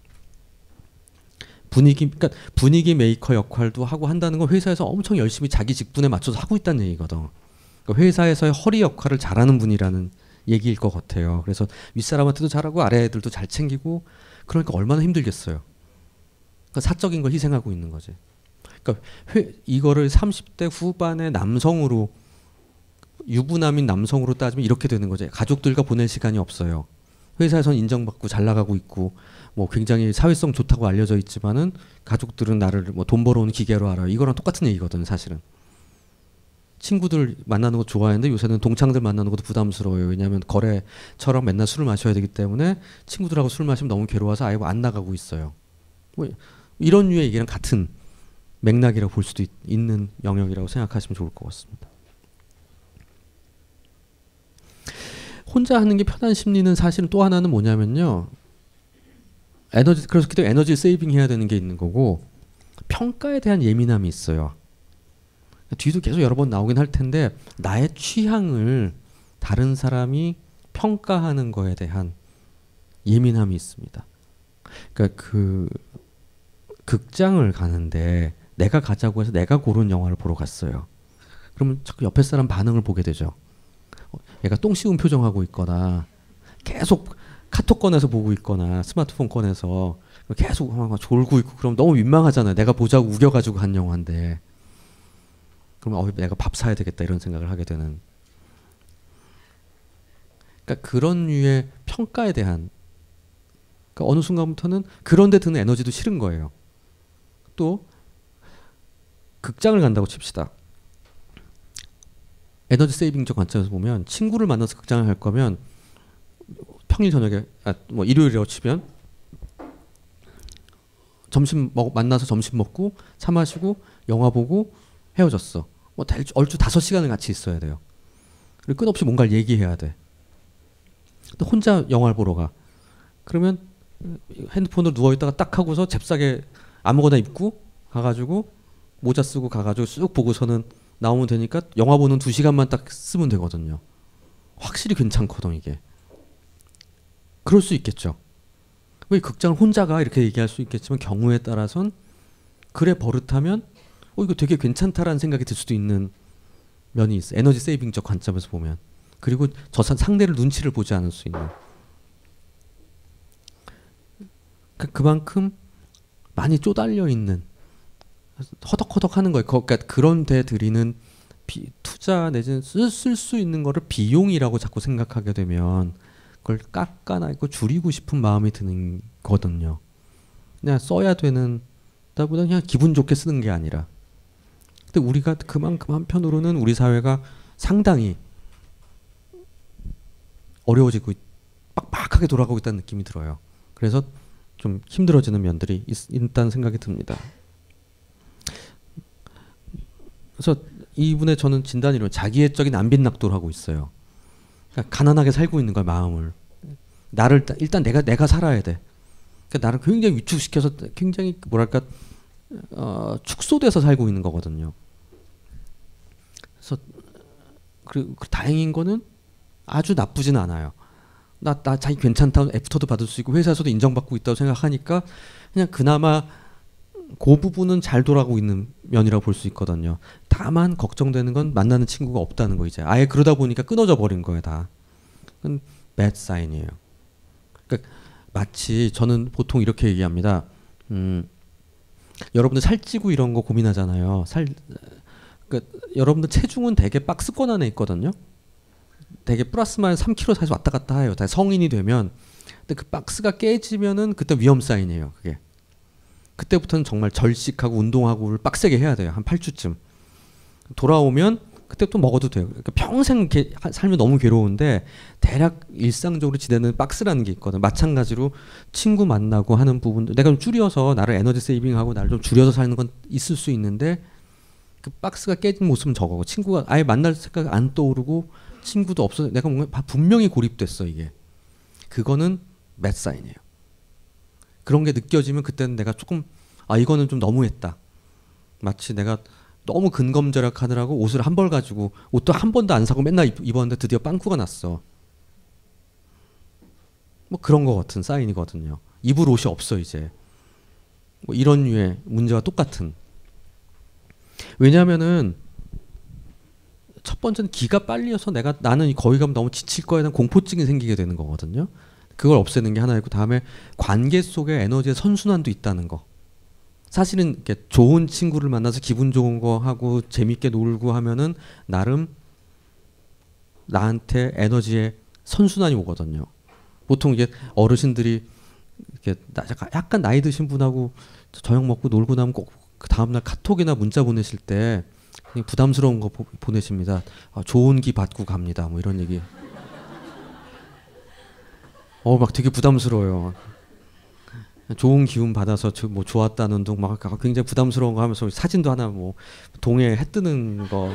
그러니까 분위기 메이커 역할도 하고 한다는 건 회사에서 엄청 열심히 자기 직분에 맞춰서 하고 있다는 얘기거든. 그러니까 회사에서의 허리 역할을 잘하는 분이라는 얘기일 것 같아요. 그래서 윗사람한테도 잘하고 아래 애들도 잘 챙기고 그러니까 얼마나 힘들겠어요. 그러니까 사적인 걸 희생하고 있는 거지. 그러니까 이거를 30대 후반의 남성으로 유부남인 남성으로 따지면 이렇게 되는 거죠. 가족들과 보낼 시간이 없어요. 회사에선 인정받고 잘 나가고 있고 뭐 굉장히 사회성 좋다고 알려져 있지만은 가족들은 나를 뭐 돈 벌어오는 기계로 알아요. 이거랑 똑같은 얘기거든 사실은. 친구들 만나는 거 좋아하는데 요새는 동창들 만나는 것도 부담스러워요. 왜냐하면 거래처럼 맨날 술을 마셔야 되기 때문에 친구들하고 술 마시면 너무 괴로워서 아예 안 나가고 있어요. 뭐 이런 류의 얘기랑 같은 맥락이라고 볼 수도 있는 영역이라고 생각하시면 좋을 것 같습니다. 혼자 하는 게 편한 심리는 사실은 또 하나는 뭐냐면요. 그래서 그때 에너지 세이빙 해야 되는 게 있는 거고 평가에 대한 예민함이 있어요. 뒤도 계속 여러 번 나오긴 할 텐데 나의 취향을 다른 사람이 평가하는 거에 대한 예민함이 있습니다. 그러니까 그 극장을 가는데 내가 가자고 해서 내가 고른 영화를 보러 갔어요. 그러면 자꾸 옆에 사람 반응을 보게 되죠. 얘가 똥 씌운 표정하고 있거나 계속 카톡 꺼내서 보고 있거나 스마트폰 꺼내서 계속 막 졸고 있고 그럼 너무 민망하잖아요. 내가 보자고 우겨가지고 간 영화인데 그러면 내가 밥 사야 되겠다 이런 생각을 하게 되는. 그러니까 그런 류의 평가에 대한 그러니까 어느 순간부터는 그런 데 드는 에너지도 싫은 거예요. 또 극장을 간다고 칩시다. 에너지 세이빙적 관점에서 보면 친구를 만나서 극장을 갈 거면 평일 저녁에 뭐 일요일이라고 치면 만나서 점심 먹고 차 마시고 영화 보고 헤어졌어. 뭐 얼추 5시간을 같이 있어야 돼요. 그리고 끝없이 뭔가를 얘기해야 돼. 또 혼자 영화를 보러 가. 그러면 핸드폰으로 누워있다가 딱 하고서 잽싸게 아무거나 입고 가가지고 모자 쓰고 가가지고 쑥 보고서는 나오면 되니까 영화 보는 2시간만 딱 쓰면 되거든요. 확실히 괜찮거든 이게. 그럴 수 있겠죠. 왜 극장을 혼자 가 이렇게 얘기할 수 있겠지만 경우에 따라선 그래 버릇하면 이거 되게 괜찮다라는 생각이 들 수도 있는 면이 있어. 에너지 세이빙적 관점에서 보면. 그리고 저 상대를 눈치를 보지 않을 수 있는. 그만큼 많이 쪼달려 있는 허덕허덕 하는 거예요. 그러니까 그런 데 들이는 투자 내지는 쓸 수 있는 거를 비용이라고 자꾸 생각하게 되면 그걸 깎아내고 줄이고 싶은 마음이 드는 거거든요. 그냥 써야 되는 보다 그냥 기분 좋게 쓰는 게 아니라. 근데 우리가 그만큼 한편으로는 우리 사회가 상당히 어려워지고 빡빡하게 돌아가고 있다는 느낌이 들어요. 그래서 좀 힘들어지는 면들이 있다는 생각이 듭니다. 그래서 이분의 저는 진단이론 자기애적인 안빈낙도를 하고 있어요. 그러니까 가난하게 살고 있는 거야, 마음을. 나를 일단 내가 살아야 돼. 그러니까 나를 굉장히 위축시켜서 굉장히 뭐랄까 축소돼서 살고 있는 거거든요. 그래서 그 다행인 거는 아주 나쁘진 않아요. 나 자기 괜찮다, 애프터도 받을 수 있고 회사에서도 인정받고 있다고 생각하니까 그냥 그나마 그 부분은 잘 돌아가고 있는 면이라고 볼 수 있거든요. 다만 걱정되는 건 만나는 친구가 없다는 거. 이제 아예 그러다 보니까 끊어져 버린 거예요, 다. 그건 bad sign이에요. 그러니까 마치 저는 보통 이렇게 얘기합니다. 여러분들 살찌고 이런 거 고민하잖아요. 그러니까 여러분들 체중은 되게 박스권 안에 있거든요. 되게 플러스 마이너스 3kg 사이즈 왔다 갔다 해요. 다 성인이 되면. 근데 그 박스가 깨지면은 그때 위험 사인이에요. 그게. 그때부터는 정말 절식하고 운동하고를 빡세게 해야 돼요. 한 8주쯤. 돌아오면 그때 또 먹어도 돼요. 그러니까 평생 이렇게 살면 너무 괴로운데 대략 일상적으로 지내는 박스라는 게 있거든. 마찬가지로 친구 만나고 하는 부분도 내가 좀 줄여서 나를 에너지 세이빙하고 나를 좀 줄여서 사는 건 있을 수 있는데 그 박스가 깨진 모습은 저거고 친구가 아예 만날 생각 안 떠오르고 친구도 없어. 내가 뭔가 분명히 고립됐어 이게. 그거는 bad sign이에요. 그런 게 느껴지면 그때는 내가 조금 이거는 좀 너무했다. 마치 내가 너무 근검절약하느라고 옷을 한 벌 가지고 옷도 한 번도 안 사고 맨날 입었는데 드디어 빵꾸가 났어. 뭐 그런 거 같은 사인이거든요. 입을 옷이 없어 이제. 뭐 이런 류의 문제와 똑같은. 왜냐하면은 첫 번째는 기가 빨리어서 나는 거기 가면 너무 지칠 거에 대한 공포증이 생기게 되는 거거든요. 그걸 없애는 게 하나 있고 다음에 관계 속에 에너지의 선순환도 있다는 거. 사실은 이렇게 좋은 친구를 만나서 기분 좋은 거 하고 재밌게 놀고 하면은 나름 나한테 에너지의 선순환이 오거든요. 보통 이게 어르신들이 이렇게 약간 나이 드신 분하고 저녁 먹고 놀고 나면 꼭 그 다음날 카톡이나 문자 보내실 때 부담스러운 거 보내십니다. 좋은 기 받고 갑니다. 뭐 이런 얘기. 막 되게 부담스러워요. 좋은 기운 받아서 뭐 좋았다는 둥 막 굉장히 부담스러운 거 하면서 사진도 하나 뭐 동해 해 뜨는 거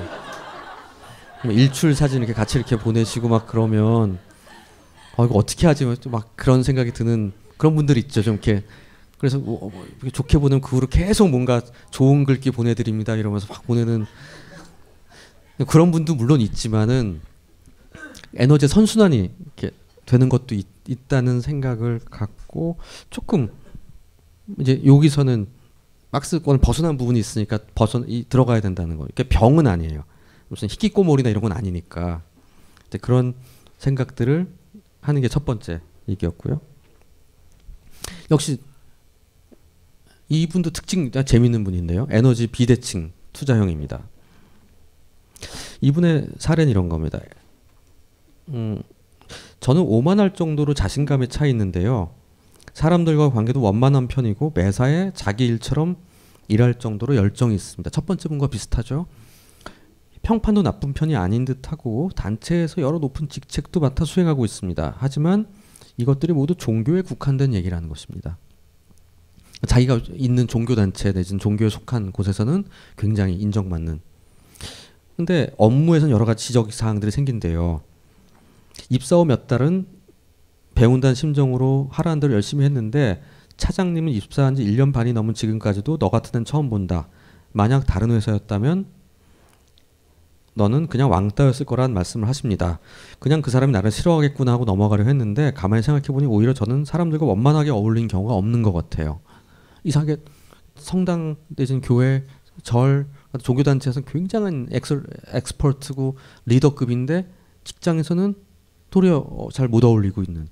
일출 사진 이렇게 같이 이렇게 보내시고 막 그러면 이거 어떻게 하지 막 그런 생각이 드는 그런 분들 있죠. 좀 이렇게 그래서 좋게 보내면 그 후로 계속 뭔가 좋은 글귀 보내드립니다 이러면서 막 보내는 그런 분도 물론 있지만은 에너지 선순환이 이렇게 되는 것도 있다는 생각을 갖고 조금 이제 여기서는 박스권을 벗어난 부분이 있으니까 들어가야 된다는 거. 그러니까 병은 아니에요. 무슨 희귀꼬물이나 이런 건 아니니까. 그런 생각들을 하는 게 첫 번째 얘기였고요. 역시 이분도 특징 재밌는 분인데요. 에너지 비대칭 투자형입니다. 이분의 사례는 이런 겁니다. 저는 오만할 정도로 자신감에 차 있는데요. 사람들과 관계도 원만한 편이고 매사에 자기 일처럼 일할 정도로 열정이 있습니다. 첫 번째 분과 비슷하죠. 평판도 나쁜 편이 아닌 듯하고 단체에서 여러 높은 직책도 맡아 수행하고 있습니다. 하지만 이것들이 모두 종교에 국한된 얘기라는 것입니다. 자기가 있는 종교단체 내지는 종교에 속한 곳에서는 굉장히 인정받는. 근데 업무에서는 여러 가지 지적사항들이 생긴대요. 입사 후 몇 달은 배운다는 심정으로 하라는 대로 열심히 했는데 차장님은 입사한 지 1년 반이 넘은 지금까지도 너 같은 애는 처음 본다. 만약 다른 회사였다면 너는 그냥 왕따였을 거란 말씀을 하십니다. 그냥 그 사람이 나를 싫어하겠구나 하고 넘어가려 했는데 가만히 생각해보니 오히려 저는 사람들과 원만하게 어울리는 경우가 없는 것 같아요. 이상하게 성당 내지는 교회, 절, 종교단체에서 굉장한 엑스퍼트고 리더급인데 직장에서는 도리어 잘 못 어울리고 있는.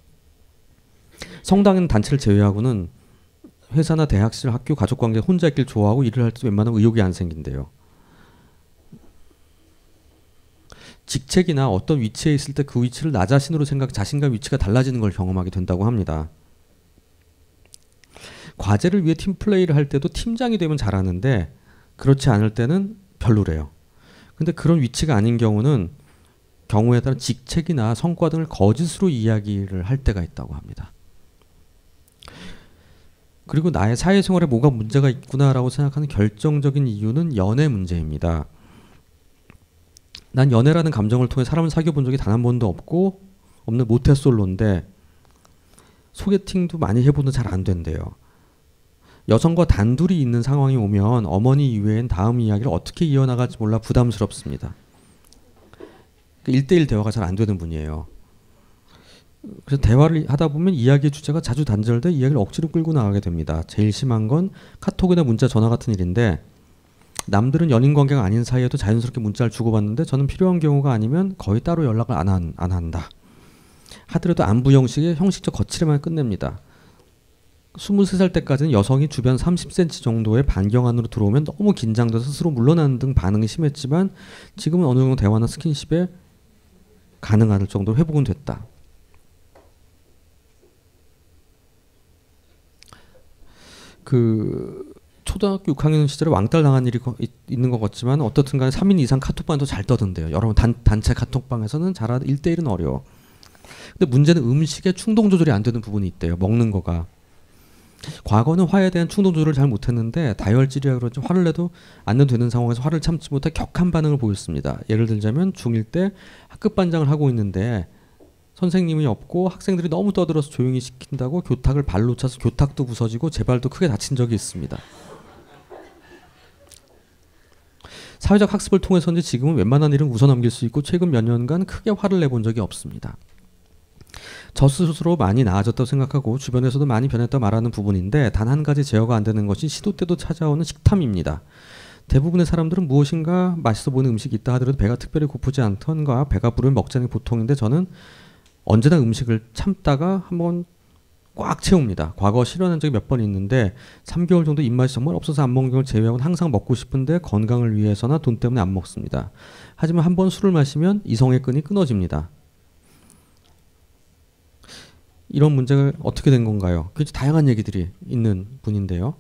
성당은 단체를 제외하고는 회사나 대학실, 학교, 가족관계 혼자 있길 좋아하고 일을 할 때 웬만하면 의욕이 안 생긴대요. 직책이나 어떤 위치에 있을 때 그 위치를 나 자신으로 자신과 위치가 달라지는 걸 경험하게 된다고 합니다. 과제를 위해 팀플레이를 할 때도 팀장이 되면 잘하는데 그렇지 않을 때는 별로래요. 근데 그런 위치가 아닌 경우에 따른 직책이나 성과 등을 거짓으로 이야기를 할 때가 있다고 합니다. 그리고 나의 사회생활에 뭐가 문제가 있구나라고 생각하는 결정적인 이유는 연애 문제입니다. 난 연애라는 감정을 통해 사람을 사귀어 본 적이 단 한 번도 없는 모태솔로인데 소개팅도 많이 해보는 잘 안 된대요. 여성과 단둘이 있는 상황이 오면 어머니 이외엔 다음 이야기를 어떻게 이어나갈지 몰라 부담스럽습니다. 1대1 대화가 잘 안 되는 분이에요. 그래서 대화를 하다 보면 이야기의 주제가 자주 단절돼 이야기를 억지로 끌고 나가게 됩니다. 제일 심한 건 카톡이나 문자, 전화 같은 일인데 남들은 연인 관계가 아닌 사이에도 자연스럽게 문자를 주고받는데 저는 필요한 경우가 아니면 거의 따로 연락을 안 한다. 하더라도 안부 형식의 형식적 거칠에만 끝냅니다. 23살 때까지는 여성이 주변 30cm 정도의 반경 안으로 들어오면 너무 긴장돼서 스스로 물러나는 등 반응이 심했지만 지금은 어느 정도 대화나 스킨십에 가능할 정도로 회복은 됐다. 초등학교 6학년 시절에 왕따를 당한 일이 있는 것 같지만 어떻든 간에 3인 이상 카톡방도 잘 떠든대요. 여러분 단체 카톡방에서는 1대1은 어려워. 근데 문제는 음식에 충동 조절이 안 되는 부분이 있대요. 먹는 거가. 과거는 화에 대한 충동 조절을 잘 못했는데 다혈질이라 그런지 화를 내도 안 내도 되는 상황에서 화를 참지 못해 격한 반응을 보였습니다. 예를 들자면 중1 때 학급 반장을 하고 있는데 선생님이 없고 학생들이 너무 떠들어서 조용히 시킨다고 교탁을 발로 차서 교탁도 부서지고 제 발도 크게 다친 적이 있습니다. 사회적 학습을 통해서인지 지금은 웬만한 일은 웃어넘길 수 있고 최근 몇 년간 크게 화를 내본 적이 없습니다. 저 스스로 많이 나아졌다고 생각하고 주변에서도 많이 변했다고 말하는 부분인데 단 한 가지 제어가 안 되는 것이 시도 때도 찾아오는 식탐입니다. 대부분의 사람들은 무엇인가 맛있어 보이는 음식이 있다 하더라도 배가 특별히 고프지 않던가 배가 부르면 먹자는 게 보통인데 저는 언제나 음식을 참다가 한번 꽉 채웁니다. 과거 실현한 적이 몇 번 있는데 3개월 정도 입맛이 정말 없어서 안 먹는 걸 제외하고는 항상 먹고 싶은데 건강을 위해서나 돈 때문에 안 먹습니다. 하지만 한번 술을 마시면 이성의 끈이 끊어집니다. 이런 문제가 어떻게 된 건가요? 굉장히 다양한 얘기들이 있는 분인데요.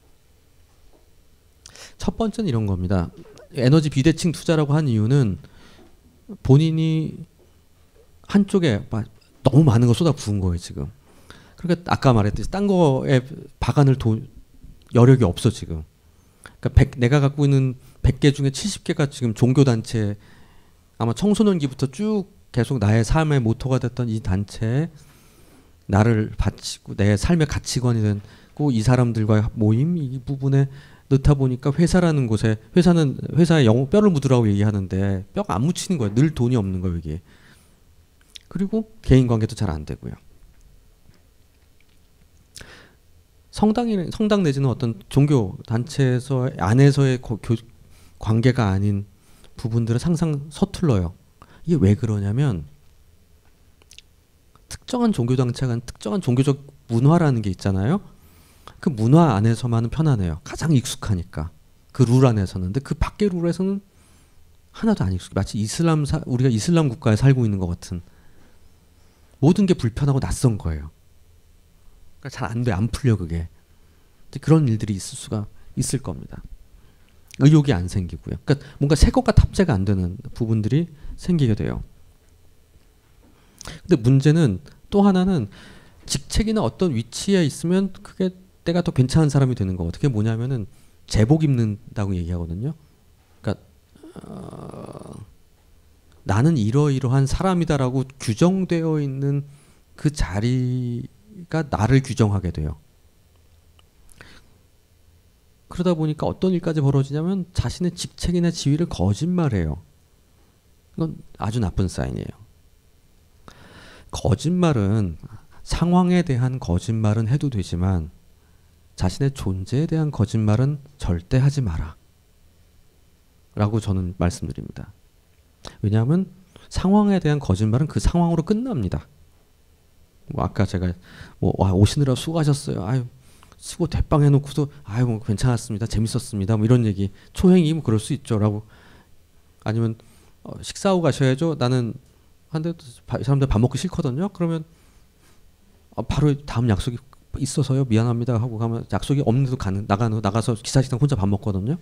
첫 번째는 이런 겁니다. 에너지 비대칭 투자라고 한 이유는 본인이 한쪽에 너무 많은 걸 쏟아 부은 거예요, 지금. 그러니까 아까 말했듯이 딴 거에 박아낼 여력이 없어, 지금. 그러니까 내가 갖고 있는 100개 중에 70개가 지금 종교단체, 아마 청소년기부터 쭉 계속 나의 삶의 모토가 됐던 이 단체에 나를 바치고 내 삶의 가치관이 된 이 사람들과의 모임 이 부분에 넣다 보니까 회사라는 곳에 회사에 뼈를 묻으라고 얘기하는데 뼈가 안 묻히는 거예요. 늘 돈이 없는 거예요, 이게. 그리고 개인 관계도 잘 안 되고요. 성당 내지는 어떤 종교 단체에서 안에서의 관계가 아닌 부분들은 항상 서툴러요. 이게 왜 그러냐면 특정한 종교 단체가 특정한 종교적 문화라는 게 있잖아요. 그 문화 안에서만은 편안해요. 가장 익숙하니까. 그 룰 안에서는. 근데 그 밖의 룰에서는 하나도 안 익숙해. 마치 우리가 이슬람 국가에 살고 있는 것 같은. 모든 게 불편하고 낯선 거예요. 그러니까 잘 안 돼. 안 풀려 그게. 그런 일들이 있을 수가 있을 겁니다. 의욕이 안 생기고요. 그러니까 뭔가 새 것과 탑재가 안 되는 부분들이 생기게 돼요. 근데 문제는 또 하나는 직책이나 어떤 위치에 있으면 그게 때가 더 괜찮은 사람이 되는 거거든요. 그게 뭐냐면은 제복 입는다고 얘기하거든요. 그러니까 나는 이러이러한 사람이다라고 규정되어 있는 그 자리가 나를 규정하게 돼요. 그러다 보니까 어떤 일까지 벌어지냐면 자신의 직책이나 지위를 거짓말해요. 이건 아주 나쁜 사인이에요. 거짓말은 상황에 대한 거짓말은 해도 되지만 자신의 존재에 대한 거짓말은 절대 하지 마라 라고 저는 말씀드립니다. 왜냐하면 상황에 대한 거짓말은 그 상황으로 끝납니다. 아까 제가 오시느라 수고하셨어요. 아유 수고 대빵 해놓고서 아유 괜찮았습니다. 재밌었습니다. 이런 얘기 초행이 그럴 수 있죠 라고. 아니면 식사하고 가셔야죠. 나는 한데 사람들 밥 먹기 싫거든요. 그러면 바로 다음 약속이 있어서요 미안합니다 하고 가면 약속이 없는데도 나가서 기사식당 혼자 밥 먹거든요.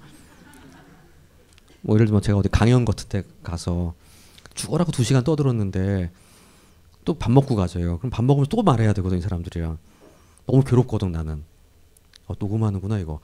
뭐 예를 들면 제가 어디 강연 같은 데 가서 죽어라고 2시간 떠들었는데 또 밥 먹고 가져요. 그럼 밥 먹으면서 또 말해야 되거든 이 사람들이랑. 너무 괴롭거든 나는. 녹음하는구나 이거.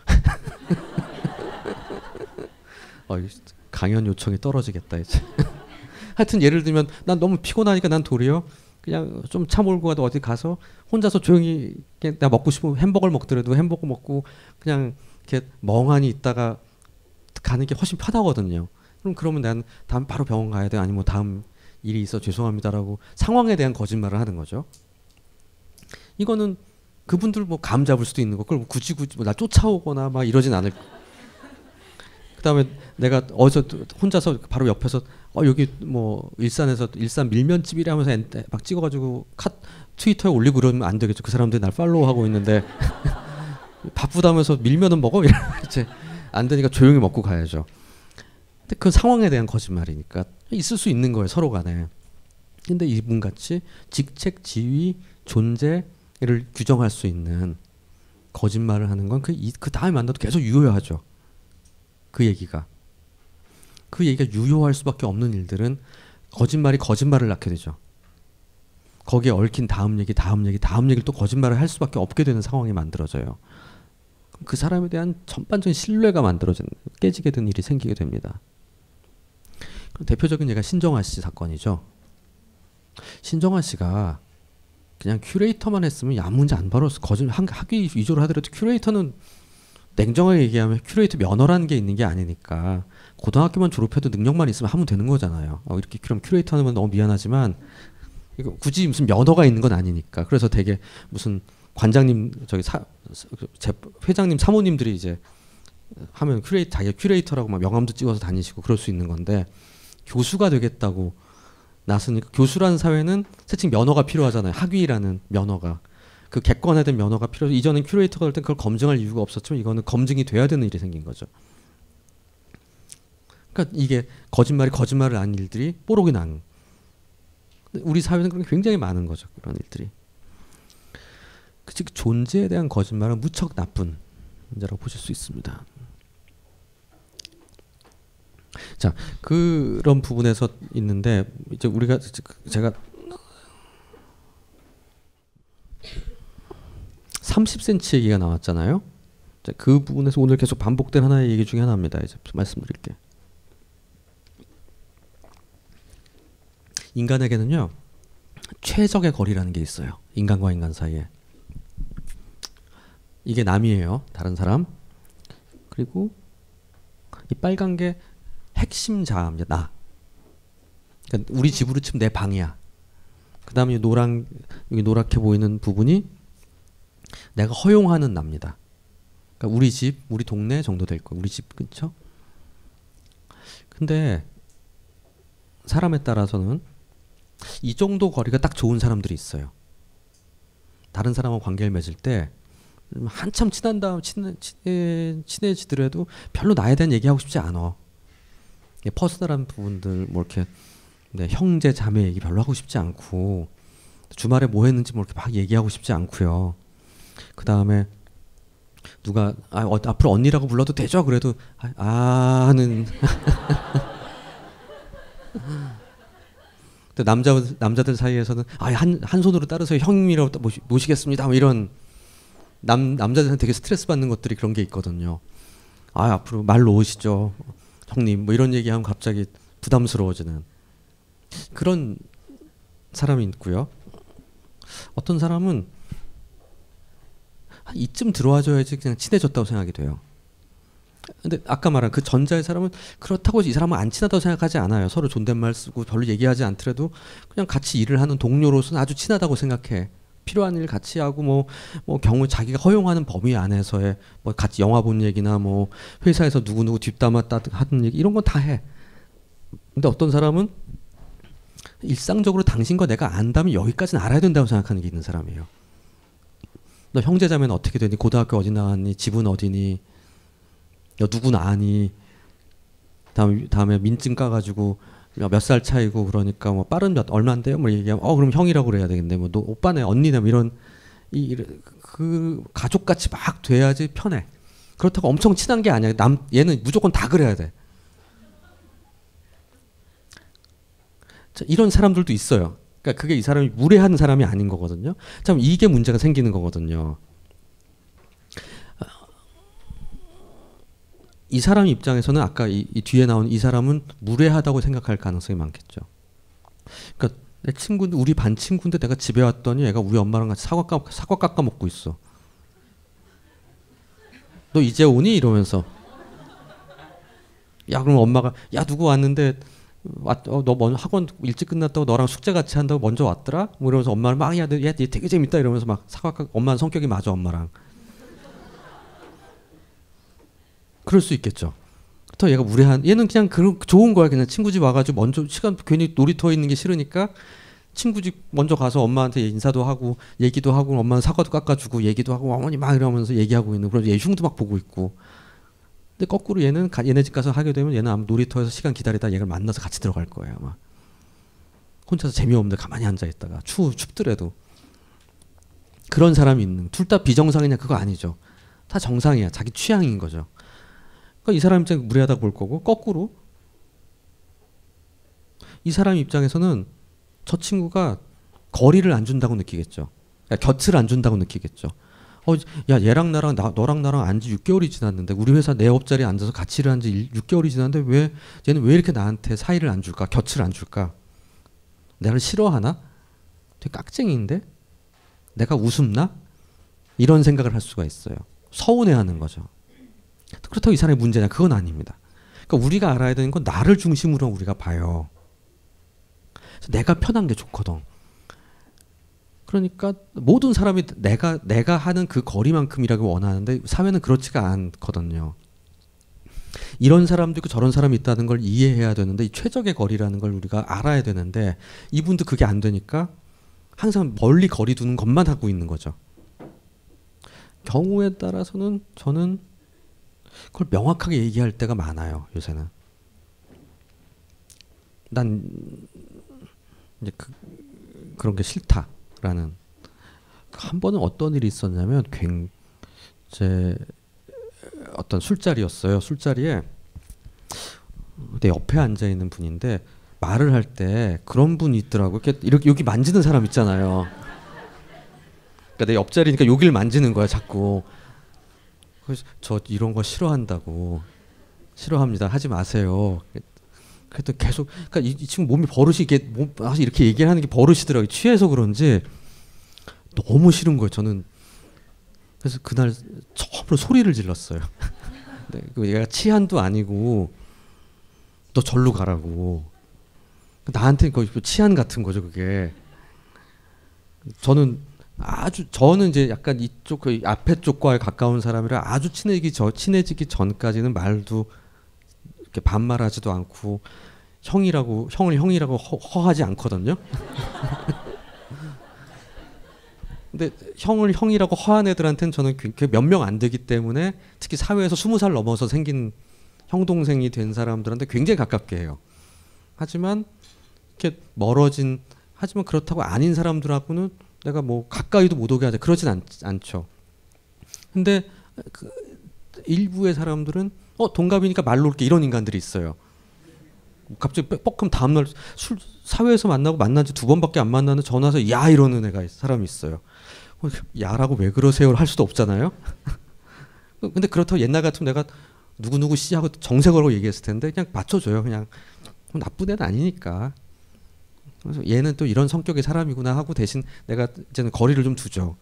강연 요청이 떨어지겠다 이제. 하여튼 예를 들면 난 너무 피곤하니까 난 도리어 그냥 좀 차 몰고 가도 어디 가서 혼자서 조용히 그냥 나 먹고 싶으면 햄버거를 먹더라도 햄버거 먹고 그냥 이렇게 멍하니 있다가 가는 게 훨씬 편하거든요. 그러면 난 다음 바로 병원 가야 돼 아니면 다음 일이 있어 죄송합니다라고 상황에 대한 거짓말을 하는 거죠. 이거는 그분들 뭐 감 잡을 수도 있는 거 그걸 굳이 뭐 나 쫓아오거나 막 이러진 않을. 그다음에 내가 어디서 혼자서 바로 옆에서 여기 뭐 일산 밀면집이라 하면서 막 찍어가지고 트위터에 올리고 그러면 안 되겠죠. 그 사람들이 날 팔로우하고 있는데 바쁘다면서 밀면은 먹어 이제 안 되니까 조용히 먹고 가야죠. 근데 그 상황에 대한 거짓말이니까 있을 수 있는 거예요 서로 간에. 근데 이분 같이 직책, 지위, 존재를 규정할 수 있는 거짓말을 하는 건 그 다음에 만나도 계속 유효하죠. 그 얘기가 유효할 수밖에 없는 일들은 거짓말이 거짓말을 낳게 되죠. 거기에 얽힌 다음 얘기를 또 거짓말을 할 수밖에 없게 되는 상황이 만들어져요. 그 사람에 대한 전반적인 신뢰가 깨지게 된 일이 생기게 됩니다. 대표적인 예가 신정아 씨 사건이죠. 신정아 씨가 그냥 큐레이터만 했으면 아무 문제 안 벌었어. 학위 위주로 하더라도 큐레이터는 냉정하게 얘기하면 큐레이터 면허라는 게 있는 게 아니니까 고등학교만 졸업해도 능력만 있으면 하면 되는 거잖아요. 이렇게 그럼 큐레이터 하면 너무 미안하지만 이거 굳이 무슨 면허가 있는 건 아니니까. 그래서 되게 무슨 관장님 회장님 사모님들이 이제 하면 자기가 큐레이터라고 막 명함도 찍어서 다니시고 그럴 수 있는 건데 교수가 되겠다고 나서니까 교수라는 사회는 세칭 면허가 필요하잖아요. 학위라는 면허가. 그 객관화된 면허가 필요해서 이전엔 큐레이터가 될 땐 그걸 검증할 이유가 없었지만 이거는 검증이 돼야 되는 일이 생긴 거죠. 그러니까 이게 거짓말을 아닌 일들이 뽀록이 난. 우리 사회는 그런 게 굉장히 많은 거죠. 그런 일들이. 즉 존재에 대한 거짓말은 무척 나쁜 문제라고 보실 수 있습니다. 자, 그런 부분에서 있는데 이제 제가 30cm 얘기가 나왔잖아요. 그 부분에서 오늘 계속 반복된 하나의 얘기 중에 하나입니다. 이제 말씀드릴게요. 인간에게는요 최적의 거리라는 게 있어요. 인간과 인간 사이에. 이게 남이에요. 다른 사람. 그리고 이 빨간 게 핵심 자아입니다. 나. 그러니까 우리 집으로 치면 내 방이야. 그 다음에 여기 노랗게 보이는 부분이 내가 허용하는 납니다. 그러니까 우리 집, 우리 동네 정도 될 거예요. 우리 집 근처. 근데 사람에 따라서는 이 정도 거리가 딱 좋은 사람들이 있어요. 다른 사람과 관계를 맺을 때 한참 친한 다음 친해지더라도 별로 나에 대한 얘기하고 싶지 않아. 퍼스널한 부분들 뭐 이렇게 형제 자매 얘기 별로 하고 싶지 않고 주말에 뭐 했는지 뭐 이렇게 막 얘기하고 싶지 않고요. 그 다음에 누가 앞으로 언니라고 불러도 되죠? 그래도 하는 남자들 사이에서는 한 손으로 따라서 형님이라고 모시겠습니다. 뭐 이런 남자들은 되게 스트레스 받는 것들이 그런 게 있거든요. 앞으로 말 놓으시죠, 형님. 뭐 이런 얘기하면 갑자기 부담스러워지는 그런 사람이 있고요. 어떤 사람은 이쯤 들어와줘야지 그냥 친해졌다고 생각이 돼요. 근데 아까 말한 그 전자의 사람은 그렇다고 이 사람은 안 친하다고 생각하지 않아요. 서로 존댓말 쓰고 별로 얘기하지 않더라도 그냥 같이 일을 하는 동료로서는 아주 친하다고 생각해. 필요한 일 같이 하고 뭐 경우 자기가 허용하는 범위 안에서의 뭐 같이 영화 본 얘기나 뭐 회사에서 누구 뒷담화 하는 얘기 이런 건 다 해. 근데 어떤 사람은 일상적으로 당신과 내가 안다면 여기까지는 알아야 된다고 생각하는 게 있는 사람이에요. 너 형제자매는 어떻게 되니? 고등학교 어디 나왔니? 집은 어디니? 너 누구나 아니? 다음에 민증 까가지고 몇 살 차이고 그러니까 뭐 빠른 얼마인데요? 뭐 얘기하면 그럼 형이라고 그래야 되겠네. 뭐 너 오빠네 언니네 뭐 이런 그 가족같이 막 돼야지 편해. 그렇다고 엄청 친한 게 아니야. 얘는 무조건 다 그래야 돼. 자, 이런 사람들도 있어요. 그러니까 그게 이 사람이 무례한 사람이 아닌 거거든요. 참 이게 문제가 생기는 거거든요. 이 사람 입장에서는 아까 이 뒤에 나온 이 사람은 무례하다고 생각할 가능성이 많겠죠. 그러니까 내 친구인데 우리 반 친구인데 내가 집에 왔더니 얘가 우리 엄마랑 같이 사과 깎아 먹고 있어. 너 이제 오니? 이러면서. 야 그럼 엄마가 야 누구 왔는데 너 먼저 학원 일찍 끝났다고 너랑 숙제 같이 한다고 먼저 왔더라? 뭐 이러면서 엄마를 막 야 얘 되게 재밌다 이러면서 막 엄마는 성격이 맞아 엄마랑. 그럴 수 있겠죠. 또 얘가 무례한 얘는 그냥 좋은 거야. 그냥 친구 집 와가지고 먼저 시간 괜히 놀이터에 있는 게 싫으니까 친구 집 먼저 가서 엄마한테 인사도 하고 얘기도 하고 엄마는 사과도 깎아주고 얘기도 하고 어머니 막 이러면서 얘기하고 있는 그런 얘 흉도 막 보고 있고. 근데 거꾸로 얘는 얘네 집 가서 하게 되면 얘는 아마 놀이터에서 시간 기다리다 얘를 만나서 같이 들어갈 거예요. 아마 혼자서 재미없는데 가만히 앉아 있다가 춥더라도 그런 사람이 있는. 둘 다 비정상이냐 그거 아니죠. 다 정상이야. 자기 취향인 거죠. 그러니까 이 사람 입장에 무례하다고 볼 거고 거꾸로 이 사람 입장에서는 저 친구가 거리를 안 준다고 느끼겠죠. 곁을 안 준다고 느끼겠죠. 야 얘랑 나랑 너랑 나랑 안지 6개월이 지났는데 우리 회사 내 옆자리에 앉아서 같이 일한 지 6개월이 지났는데 왜 얘는 왜 이렇게 나한테 사이를 안 줄까? 곁을 안 줄까? 나를 싫어하나? 되게 깍쟁이인데? 내가 우습나? 이런 생각을 할 수가 있어요. 서운해하는 거죠. 그렇다고 이 사람의 문제냐? 그건 아닙니다. 그러니까 우리가 알아야 되는 건 나를 중심으로 우리가 봐요. 내가 편한 게 좋거든. 그러니까 모든 사람이 내가 하는 그 거리만큼이라고 원하는데 사회는 그렇지가 않거든요. 이런 사람도 있고 저런 사람이 있다는 걸 이해해야 되는데 이 최적의 거리라는 걸 우리가 알아야 되는데 이분도 그게 안 되니까 항상 멀리 거리 두는 것만 하고 있는 거죠. 경우에 따라서는 저는 그걸 명확하게 얘기할 때가 많아요. 요새는. 난 이제 그런 게 싫다라는. 한 번은 어떤 일이 있었냐면 제 어떤 술자리였어요. 술자리에 내 옆에 앉아 있는 분인데 말을 할 때 그런 분이 있더라고. 이렇게 여기 만지는 사람 있잖아요. 그러니까 내 옆자리니까 여기를 만지는 거야 자꾸. 그래서 저 이런 거 싫어한다고. 싫어합니다. 하지 마세요. 그래도 계속 그러니까 이 친구 몸이 버릇이 이렇게 얘기를 하는 게 버릇이더라고요. 취해서 그런지 너무 싫은 거예요. 저는 그래서 그날 처음으로 소리를 질렀어요. 얘가 치안도 아니고 너 절로 가라고. 나한테 거의 치안 같은 거죠 그게. 저는 이제 약간 이쪽 그 앞에 쪽과에 가까운 사람이라 아주 친해지기 전까지는 말도 이렇게 반말하지도 않고 형을 형이라고 허하지 않거든요. 근데 형을 형이라고 허한 애들한테는 저는 몇 명 안 되기 때문에 특히 사회에서 20살 넘어서 생긴 형 동생이 된 사람들한테 굉장히 가깝게 해요. 하지만 이렇게 하지만 그렇다고 아닌 사람들하고는 내가 뭐 가까이도 못 오게 하자 그러진 않죠. 근데 그 일부의 사람들은 동갑이니까 말로 이렇게 이런 인간들이 있어요. 갑자기 뻑하면 다음날 사회에서 만난 지 2번밖에 안 만나는 전화해서 야 이러는 사람이 있어요. 야라고 왜 그러세요를 할 수도 없잖아요. 근데 그렇다고 옛날 같으면 내가 누구누구 씨 하고 정색으로 얘기했을 텐데 그냥 맞춰줘요. 그냥 나쁜 애는 아니니까. 그래서 얘는 또 이런 성격의 사람이구나 하고 대신 내가 이제는 거리를 좀 두죠.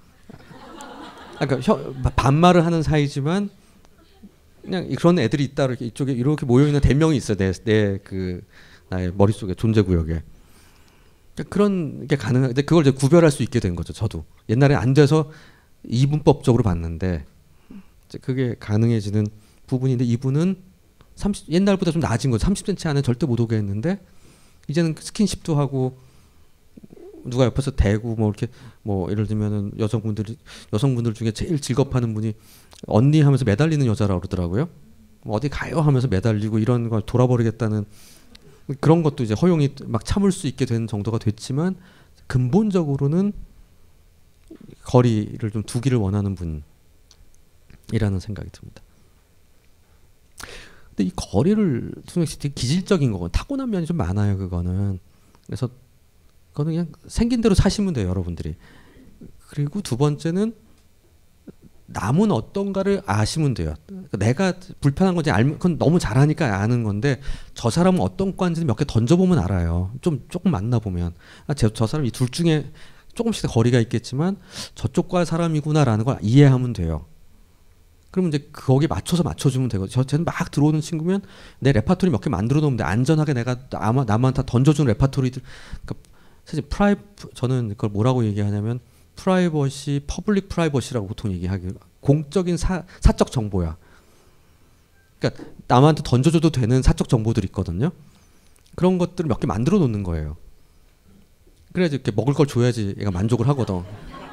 그러니까 반말을 하는 사이지만 그냥 그런 애들이 있다 이렇게 이쪽에 이렇게 모여 있는 대명이 있어요. 나의 머릿속에 존재 구역에. 그런 게 가능한데 그걸 이제 구별할 수 있게 된 거죠. 저도 옛날에 안 돼서 이분법적으로 봤는데 이제 그게 가능해지는 부분인데 이분은 옛날보다 좀 나아진 거죠. 30cm 안에 절대 못 오게 했는데 이제는 스킨십도 하고 누가 옆에서 대고 뭐 이렇게 뭐 예를 들면은 여성분들 중에 제일 즐겁하는 분이 언니 하면서 매달리는 여자라고 그러더라고요. 뭐 어디 가요 하면서 매달리고 이런 걸 돌아버리겠다는 그런 것도 이제 허용이 막 참을 수 있게 된 정도가 됐지만 근본적으로는 거리를 좀 두기를 원하는 분이라는 생각이 듭니다. 근데 이 거리를 두는 게 되게 기질적인 거고 타고난 면이 좀 많아요. 그거는. 그래서 그거는 그냥 생긴 대로 사시면 돼요, 여러분들이. 그리고 두 번째는 남은 어떤가를 아시면 돼요. 그러니까 내가 불편한 건지 알면 그건 너무 잘하니까 아는 건데 저 사람은 어떤 과인지 몇 개 던져보면 알아요. 조금 만나보면 저 사람 이 둘 중에 조금씩 거리가 있겠지만 저쪽 과 사람이구나라는 걸 이해하면 돼요. 그러면 이제 거기에 맞춰서 맞춰주면 되거든요. 쟤는 막 들어오는 친구면 내 레파토리 몇 개 만들어 놓으면 돼. 안전하게 내가 남한테 던져주는 레파토리들. 그러니까 사실 저는 그걸 뭐라고 얘기하냐면 프라이버시, 퍼블릭 프라이버시라고 보통 얘기하기. 공적인 사적 정보야. 그러니까 남한테 던져줘도 되는 사적 정보들이 있거든요. 그런 것들을 몇 개 만들어 놓는 거예요. 그래야지 이렇게 먹을 걸 줘야지 얘가 만족을 하거든.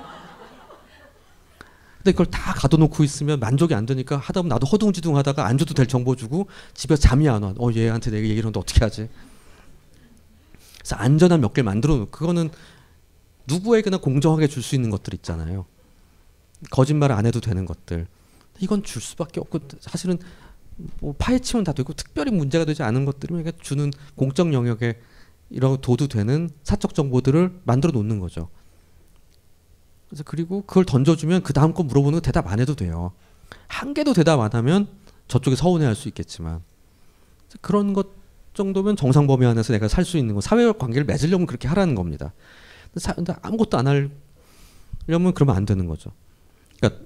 근데 그걸 다 가둬놓고 있으면 만족이 안 되니까 하다 보면 나도 허둥지둥 하다가 안 줘도 될 정보 주고 집에서 잠이 안 와. 얘한테 내가 얘기를 하는데 어떻게 하지? 그래서 안전한 몇 개를 만들어 놓고 그거는 누구에게나 공정하게 줄 수 있는 것들 있잖아요. 거짓말 안 해도 되는 것들. 이건 줄 수밖에 없고 사실은 뭐 파헤치면 다 되고 특별히 문제가 되지 않은 것들은 주는 공적 영역에 이런 둬도 되는 사적 정보들을 만들어 놓는 거죠. 그래서 그리고 그걸 던져주면 그 다음 거 물어보는 거 대답 안 해도 돼요. 한 개도 대답 안 하면 저쪽에 서운해할 수 있겠지만 그런 것 정도면 정상 범위 안에서 내가 살 수 있는 거 사회 관계를 맺으려면 그렇게 하라는 겁니다. 근데 아무것도 안 하려면 그러면 안 되는 거죠. 그러니까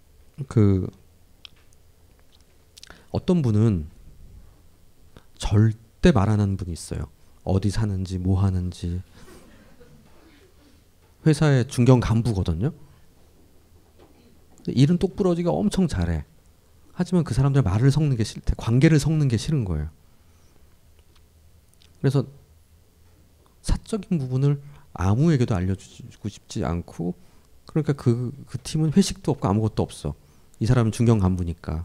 어떤 분은 절대 말 안 하는 분이 있어요. 어디 사는지 뭐 하는지. 회사의 중견 간부거든요. 일은 똑부러지게 엄청 잘해. 하지만 그 사람들 말을 섞는 게 싫대. 관계를 섞는 게 싫은 거예요. 그래서 사적인 부분을 아무에게도 알려주고 싶지 않고 그러니까 그 팀은 회식도 없고 아무것도 없어. 이 사람은 중견 간부니까.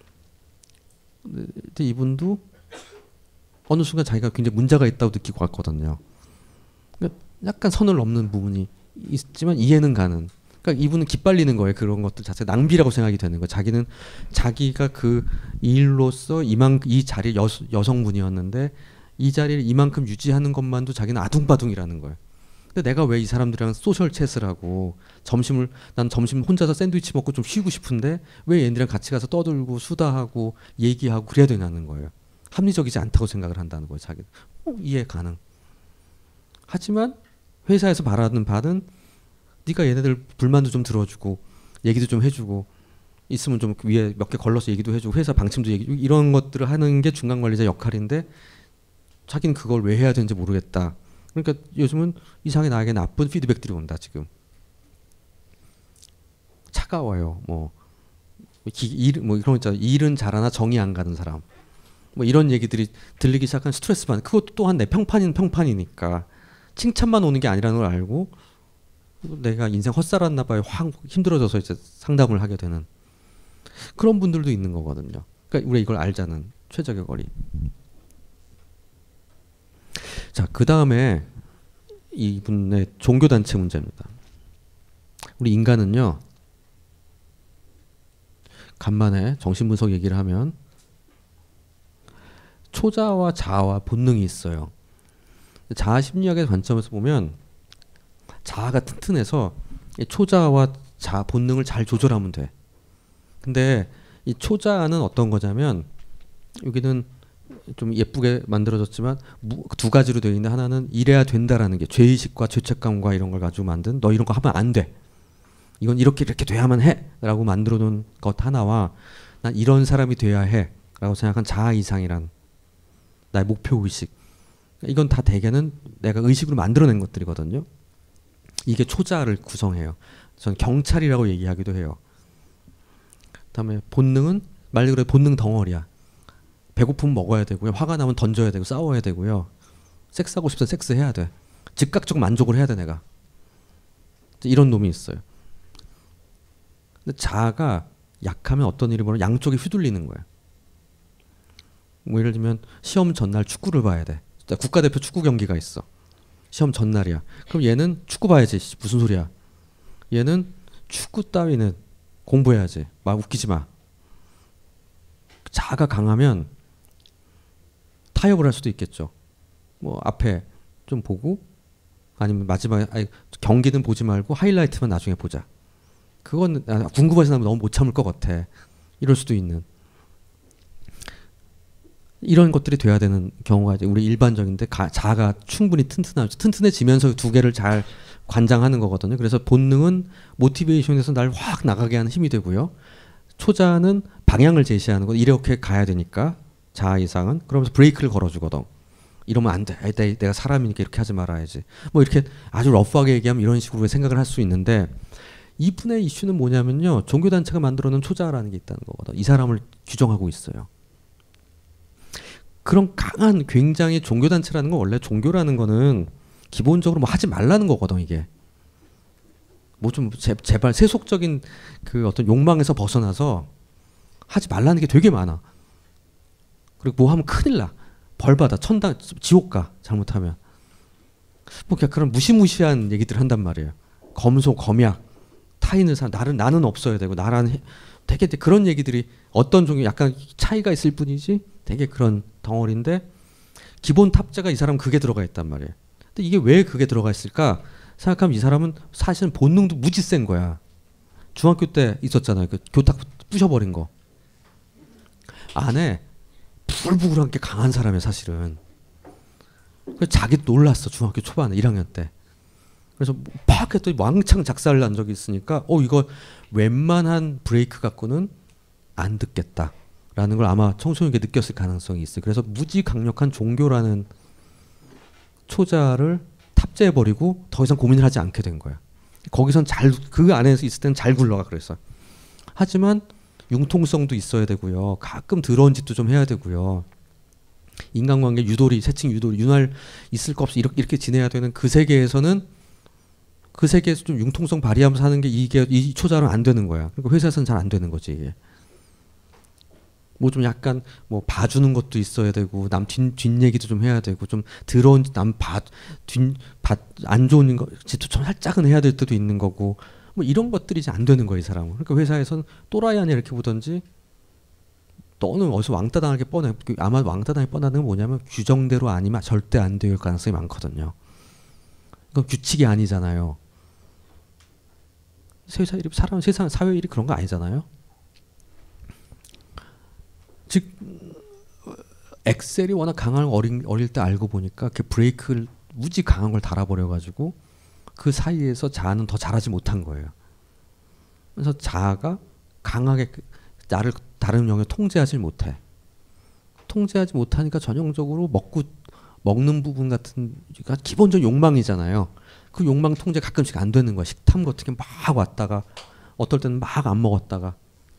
근데 이분도 어느 순간 자기가 굉장히 문제가 있다고 느끼고 왔거든요. 그러니까 약간 선을 넘는 부분이 있지만 이해는 가는. 그러니까 이분은 기빨리는 거예요. 그런 것들 자체가 낭비라고 생각이 되는 거예요. 자기가 그 일로서 이 자리 여성분이었는데 이 자리를 이만큼 유지하는 것만도 자기는 아둥바둥이라는 거예요. 근데 내가 왜 이 사람들이랑 소셜 챗을 하고 난 점심 혼자서 샌드위치 먹고 좀 쉬고 싶은데 왜 얘네들이랑 같이 가서 떠들고 수다하고 얘기하고 그래야 되냐는 거예요. 합리적이지 않다고 생각을 한다는 거예요. 자기는. 이해 가능. 하지만 회사에서 바라는 바는 네가 얘네들 불만도 좀 들어주고 얘기도 좀 해주고 있으면 좀 위에 몇 개 걸러서 얘기도 해주고 회사 방침도 얘기해주고 이런 것들을 하는 게 중간관리자 역할인데 자기는 그걸 왜 해야 되는지 모르겠다. 그러니까 요즘은 이상하게 나에게 나쁜 피드백들이 온다. 지금 차가워요. 뭐 이런 거 있잖아. 일은 잘하나 정이 안 가는 사람. 뭐 이런 얘기들이 들리기 시작한 스트레스 받는. 그것도 또한 내 평판이니까 칭찬만 오는 게 아니라는 걸 알고 내가 인생 헛살았나 봐요. 확 힘들어져서 이제 상담을 하게 되는 그런 분들도 있는 거거든요. 그러니까 우리가 이걸 알자는 최적의 거리. 자, 그 다음에 이분의 종교단체 문제입니다. 우리 인간은요, 간만에 정신분석 얘기를 하면 초자와 자아와 본능이 있어요. 자아 심리학의 관점에서 보면 자아가 튼튼해서 초자와 자아 본능을 잘 조절하면 돼. 근데 이 초자아는 어떤 거냐면 여기는 좀 예쁘게 만들어졌지만 두 가지로 되어 있는데 하나는 이래야 된다라는 게 죄의식과 죄책감과 이런 걸 가지고 만든 너 이런 거 하면 안 돼. 이건 이렇게 돼야만 해 라고 만들어 놓은 것 하나와 난 이런 사람이 돼야 해 라고 생각한 자아 이상이란 나의 목표 의식. 이건 다 대개는 내가 의식으로 만들어낸 것들이거든요. 이게 초자아를 구성해요. 저는 경찰이라고 얘기하기도 해요. 그다음에 본능은 말 그대로 본능 덩어리야. 배고프면 먹어야 되고요. 화가 나면 던져야 되고 싸워야 되고요. 섹스하고 싶으면 섹스해야 돼. 즉각적 만족을 해야 돼 내가. 이런 놈이 있어요. 근데 자아가 약하면 어떤 일이 벌어지면 양쪽에 휘둘리는 거예요. 뭐 예를 들면 시험 전날 축구를 봐야 돼. 국가대표 축구 경기가 있어. 시험 전날이야. 그럼 얘는 축구 봐야지. 무슨 소리야. 얘는 축구 따위는 공부해야지. 막 웃기지 마. 자아가 강하면 타협을 할 수도 있겠죠. 뭐 앞에 좀 보고 아니면 마지막에 경기는 보지 말고 하이라이트만 나중에 보자. 그건 궁금해서 나면 너무 못 참을 것 같아. 이럴 수도 있는. 이런 것들이 돼야 되는 경우가 이제 우리 일반적인데 자아가 충분히 튼튼해지면서 두 개를 잘 관장하는 거거든요. 그래서 본능은 모티베이션에서 날 확 나가게 하는 힘이 되고요. 초자는 방향을 제시하는 거. 이렇게 가야 되니까 자아 이상은 그러면서 브레이크를 걸어주거든. 이러면 안 돼. 내가 사람이니까 이렇게 하지 말아야지. 뭐 이렇게 아주 러프하게 얘기하면 이런 식으로 생각을 할 수 있는데 이분의 이슈는 뭐냐면요. 종교단체가 만들어놓은 초자라는 게 있다는 거거든. 이 사람을 규정하고 있어요. 그런 강한 굉장히 종교단체라는 건 원래 종교라는 거는 기본적으로 뭐 하지 말라는 거거든 이게. 뭐 좀 제발 세속적인 그 어떤 욕망에서 벗어나서 하지 말라는 게 되게 많아. 그리고 뭐 하면 큰일 나. 벌 받아. 천당 지옥 가. 잘못하면. 뭐 그냥 그런 무시무시한 얘기들 한단 말이에요. 검소 검약 타인을 나는 없어야 되고 나라는 되게 그런 얘기들이 어떤 종류 약간 차이가 있을 뿐이지 되게 그런 덩어리인데 기본 탑재가 이 사람 그게 들어가 있단 말이에요. 근데 이게 왜 그게 들어가 있을까 생각하면 이 사람은 사실은 본능도 무지 센 거야. 중학교 때 있었잖아요. 그 교탁 부셔버린 거. 안에 부글부글한 게 강한 사람이야 사실은. 그래서 자기도 놀랐어. 중학교 초반에 1학년 때. 그래서 팍 했더니 왕창 작살을 난 적이 있으니까 이거 웬만한 브레이크 갖고는 안 듣겠다라는 걸 아마 청소년에게 느꼈을 가능성이 있어요. 그래서 무지 강력한 종교라는 초자를 탑재해버리고 더 이상 고민을 하지 않게 된 거야. 거기선 그 안에서 있을 때는 잘 굴러가 그랬어. 하지만 융통성도 있어야 되고요. 가끔 더러운 짓도 좀 해야 되고요. 인간관계 유도리, 세칭 유도리, 윤활 있을 거 없이 이렇게 지내야 되는 그 세계에서는 그 세계에서 좀 융통성 발휘하면서 하는 게 이 초자는 안 되는 거야. 그러니까 회사에서는 잘 안 되는 거지 이게. 뭐 좀 약간 뭐 봐주는 것도 있어야 되고 남 뒷얘기도 좀 해야 되고 좀 더러운 안 좋은 거 짓도 좀 살짝은 해야 될 때도 있는 거고 뭐 이런 것들이 이제 안 되는 거야 이 사람은. 그러니까 회사에서는 또라이 아니야 이렇게 보던지 너는 어디서 왕따 당할 게 뻔해. 아마 왕따 당할 뻔하는 건 뭐냐면 규정대로 아니면 절대 안 될 가능성이 많거든요. 그건 규칙이 아니잖아요. 세상 사회 일이 그런 거 아니잖아요. 즉 엑셀이 워낙 강한 어릴 때 알고 보니까 그 브레이크를 무지 강한 걸 달아버려가지고 그 사이에서 자아는 더 잘하지 못한 거예요. 그래서 자아가 강하게 나를 다른 영역에 통제하지 못해. 통제하지 못하니까 전형적으로 먹는 부분 같은 게 기본적인 욕망이잖아요. 그 욕망 통제 가끔씩 안 되는 거야. 식탐 같은 게 막 왔다가 어떨 때는 막 안 먹었다가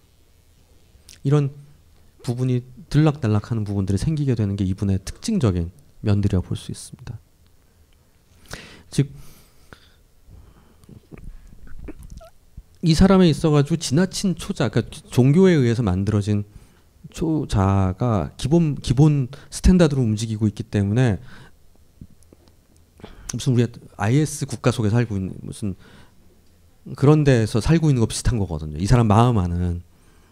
이런 부분이 들락날락하는 부분들이 생기게 되는 게 이분의 특징적인 면들이라고 볼 수 있습니다. 즉 이 사람에 있어가지고 지나친 초자, 그러니까 종교에 의해서 만들어진 초자가 기본 스탠다드로 움직이고 있기 때문에 무슨 우리가 IS 국가 속에 살고 있는 무슨 그런 데서 살고 있는 거 비슷한 거거든요. 이 사람 마음 안은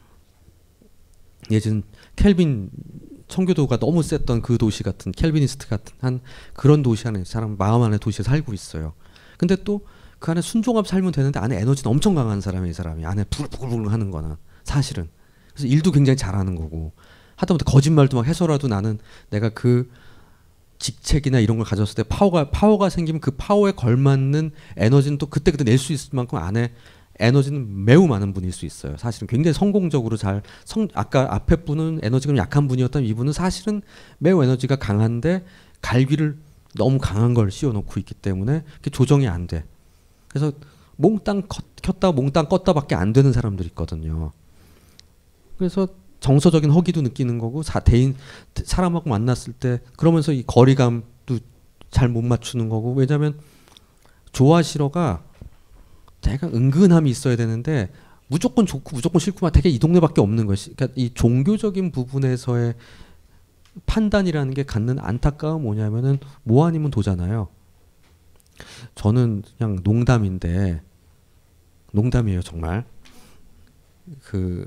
예전 켈빈 청교도가 너무 셌던 그 도시 같은 켈비니스트 같은 한 그런 도시 안에 사람 마음 안에 도시에 살고 있어요. 근데 또 그 안에 순종하고 살면 되는데 안에 에너지는 엄청 강한 사람이 이 사람이 안에 부글부글 하는 거나 사실은 그래서 일도 굉장히 잘하는 거고 하다못해 거짓말도 막 해서라도 나는 내가 그 직책이나 이런 걸 가졌을 때 파워가 생기면 그 파워에 걸맞는 에너지는 또 그때그때 낼 수 있을 만큼 안에 에너지는 매우 많은 분일 수 있어요. 사실은 굉장히 성공적으로 아까 앞에 분은 에너지가 약한 분이었다면 이분은 사실은 매우 에너지가 강한데 갈귀를 너무 강한 걸 씌워놓고 있기 때문에 그게 조정이 안 돼. 그래서 몽땅 켰다 몽땅 껐다밖에 안 되는 사람들이 있거든요. 그래서 정서적인 허기도 느끼는 거고 사람하고 만났을 때 그러면서 이 거리감도 잘 못 맞추는 거고 왜냐하면 좋아 싫어가 되게 은근함이 있어야 되는데 무조건 좋고 무조건 싫고만 되게 이 동네밖에 없는 것이 그러니까 이 종교적인 부분에서의 판단이라는 게 갖는 안타까움 뭐냐면은 뭐 아니면 도잖아요. 저는 그냥 농담인데 농담이에요 정말. 그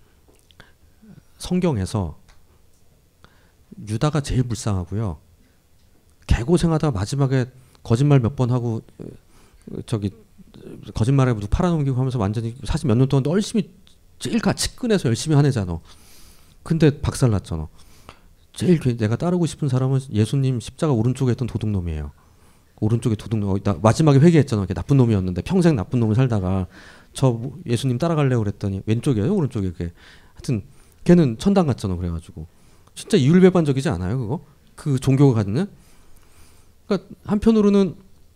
성경에서 유다가 제일 불쌍하고요. 개고생하다가 마지막에 거짓말 몇 번 하고 저기 거짓말에 누구 팔아넘기고 하면서 완전히 사실 몇 년 동안 열심히 제일 측근해서 열심히 하네잖아. 근데 박살났잖아. 제일 내가 따르고 싶은 사람은 예수님 십자가 오른쪽에 있던 도둑놈이에요. 오른쪽에 도둑놈. 마지막에 회개했잖아. 나쁜 놈이었는데 평생 나쁜 놈을 살다가 저 예수님 따라가려고 그랬더니 왼쪽이에요, 오른쪽에. 그게 하여튼 걔는 천당 갔잖아. 그래가지고 진짜 이율배반적이지 않아요, 그거? 그 종교가 갖는. 그러니까 한편으로는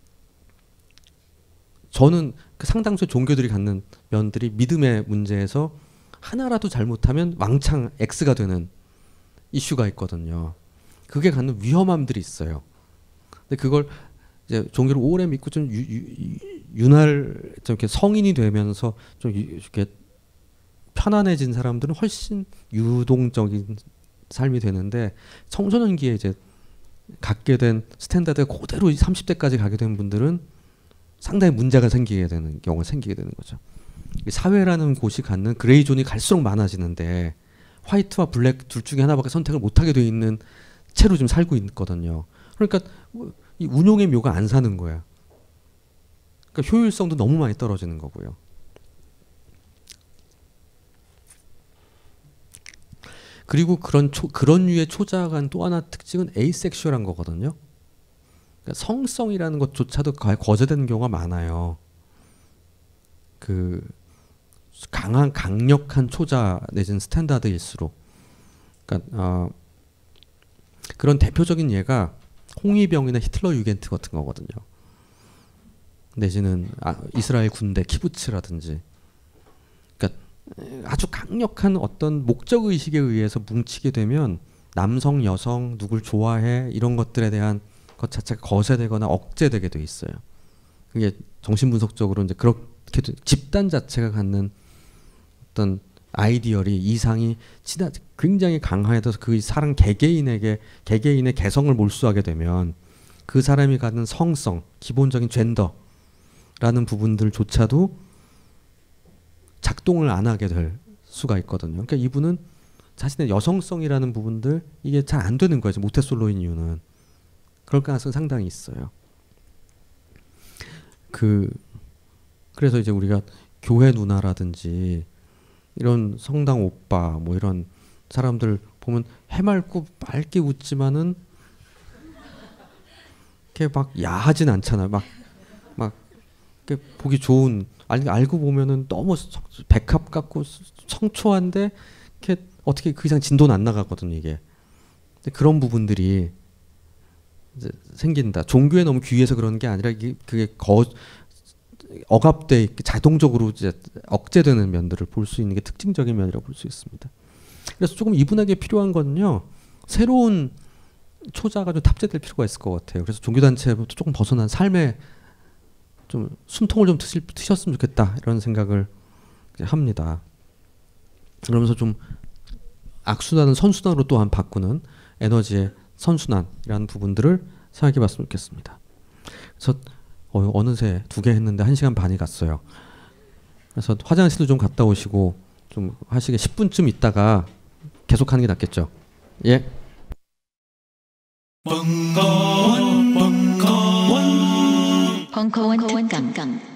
저는 그 상당수의 종교들이 갖는 면들이 믿음의 문제에서 하나라도 잘못하면 왕창 X가 되는 이슈가 있거든요. 그게 갖는 위험함들이 있어요. 근데 그걸 이제 종교를 오래 믿고 좀 좀 이렇게 성인이 되면서 좀 이렇게 편안해진 사람들은 훨씬 유동적인 삶이 되는데 청소년기에 이제 갖게 된 스탠다드가 그대로 30대까지 가게 된 분들은 상당히 문제가 생기게 되는 경우가 생기게 되는 거죠. 사회라는 곳이 갖는 그레이 존이 갈수록 많아지는데 화이트와 블랙 둘 중에 하나밖에 선택을 못하게 돼 있는 채로 지금 살고 있거든요. 그러니까 이 운용의 묘가 안 사는 거야. 그러니까 효율성도 너무 많이 떨어지는 거고요. 그리고 그런 류의 초자간 또 하나 특징은 에이섹슈얼한 거거든요. 그러니까 성성이라는 것조차도 거절되는 경우가 많아요. 그 강력한 초자 내지는 스탠다드일수록. 그러니까 그런 대표적인 예가 홍위병이나 히틀러 유겐트 같은 거거든요. 내지는 이스라엘 군대 키부츠라든지. 그러니까 아주 강력한 어떤 목적 의식에 의해서 뭉치게 되면 남성, 여성, 누굴 좋아해 이런 것들에 대한 것 자체가 거세되거나 억제되게 돼 있어요. 그게 정신분석적으로 이제 그렇게 집단 자체가 갖는 어떤 아이디얼이 이상이 굉장히 강화해서 그 사람 개개인의 개성을 몰수하게 되면 그 사람이 갖는 성성, 기본적인 젠더라는 부분들조차도 작동을 안 하게 될 수가 있거든요. 그러니까 이분은 자신의 여성성이라는 부분들 이게 잘 안 되는 거예요. 모태솔로인 이유는 그럴 가능성이 상당히 있어요. 그래서 이제 우리가 교회 누나라든지 이런 성당 오빠 뭐 이런 사람들 보면 해맑고 맑게 웃지만은 이렇게 막 야하진 않잖아요. 막 이렇게 보기 좋은 알고 보면은 너무 백합 같고 청초한데 이렇게 어떻게 그 이상 진도는 안 나가거든요 이게. 근데 그런 부분들이 이제 생긴다. 종교에 너무 귀해서 그런 게 아니라 그게 억압돼 자동적으로 이제 억제되는 면들을 볼 수 있는 게 특징적인 면이라고 볼 수 있습니다. 그래서 조금 이분에게 필요한 거는요. 새로운 초자가 좀 탑재될 필요가 있을 것 같아요. 그래서 종교단체부터 조금 벗어난 삶에 좀 숨통을 좀 트셨으면 좋겠다 이런 생각을 합니다. 그러면서 좀 악순환은 선순환으로 또한 바꾸는 에너지의 선순환이라는 부분들을 생각해봤으면 좋겠습니다. 그래서 어느새 2개 했는데 1시간 반이 갔어요. 그래서 화장실도 좀 갔다 오시고 좀 하시게 10분쯤 있다가 계속하는 게 낫겠죠. 예. 벙커원 특강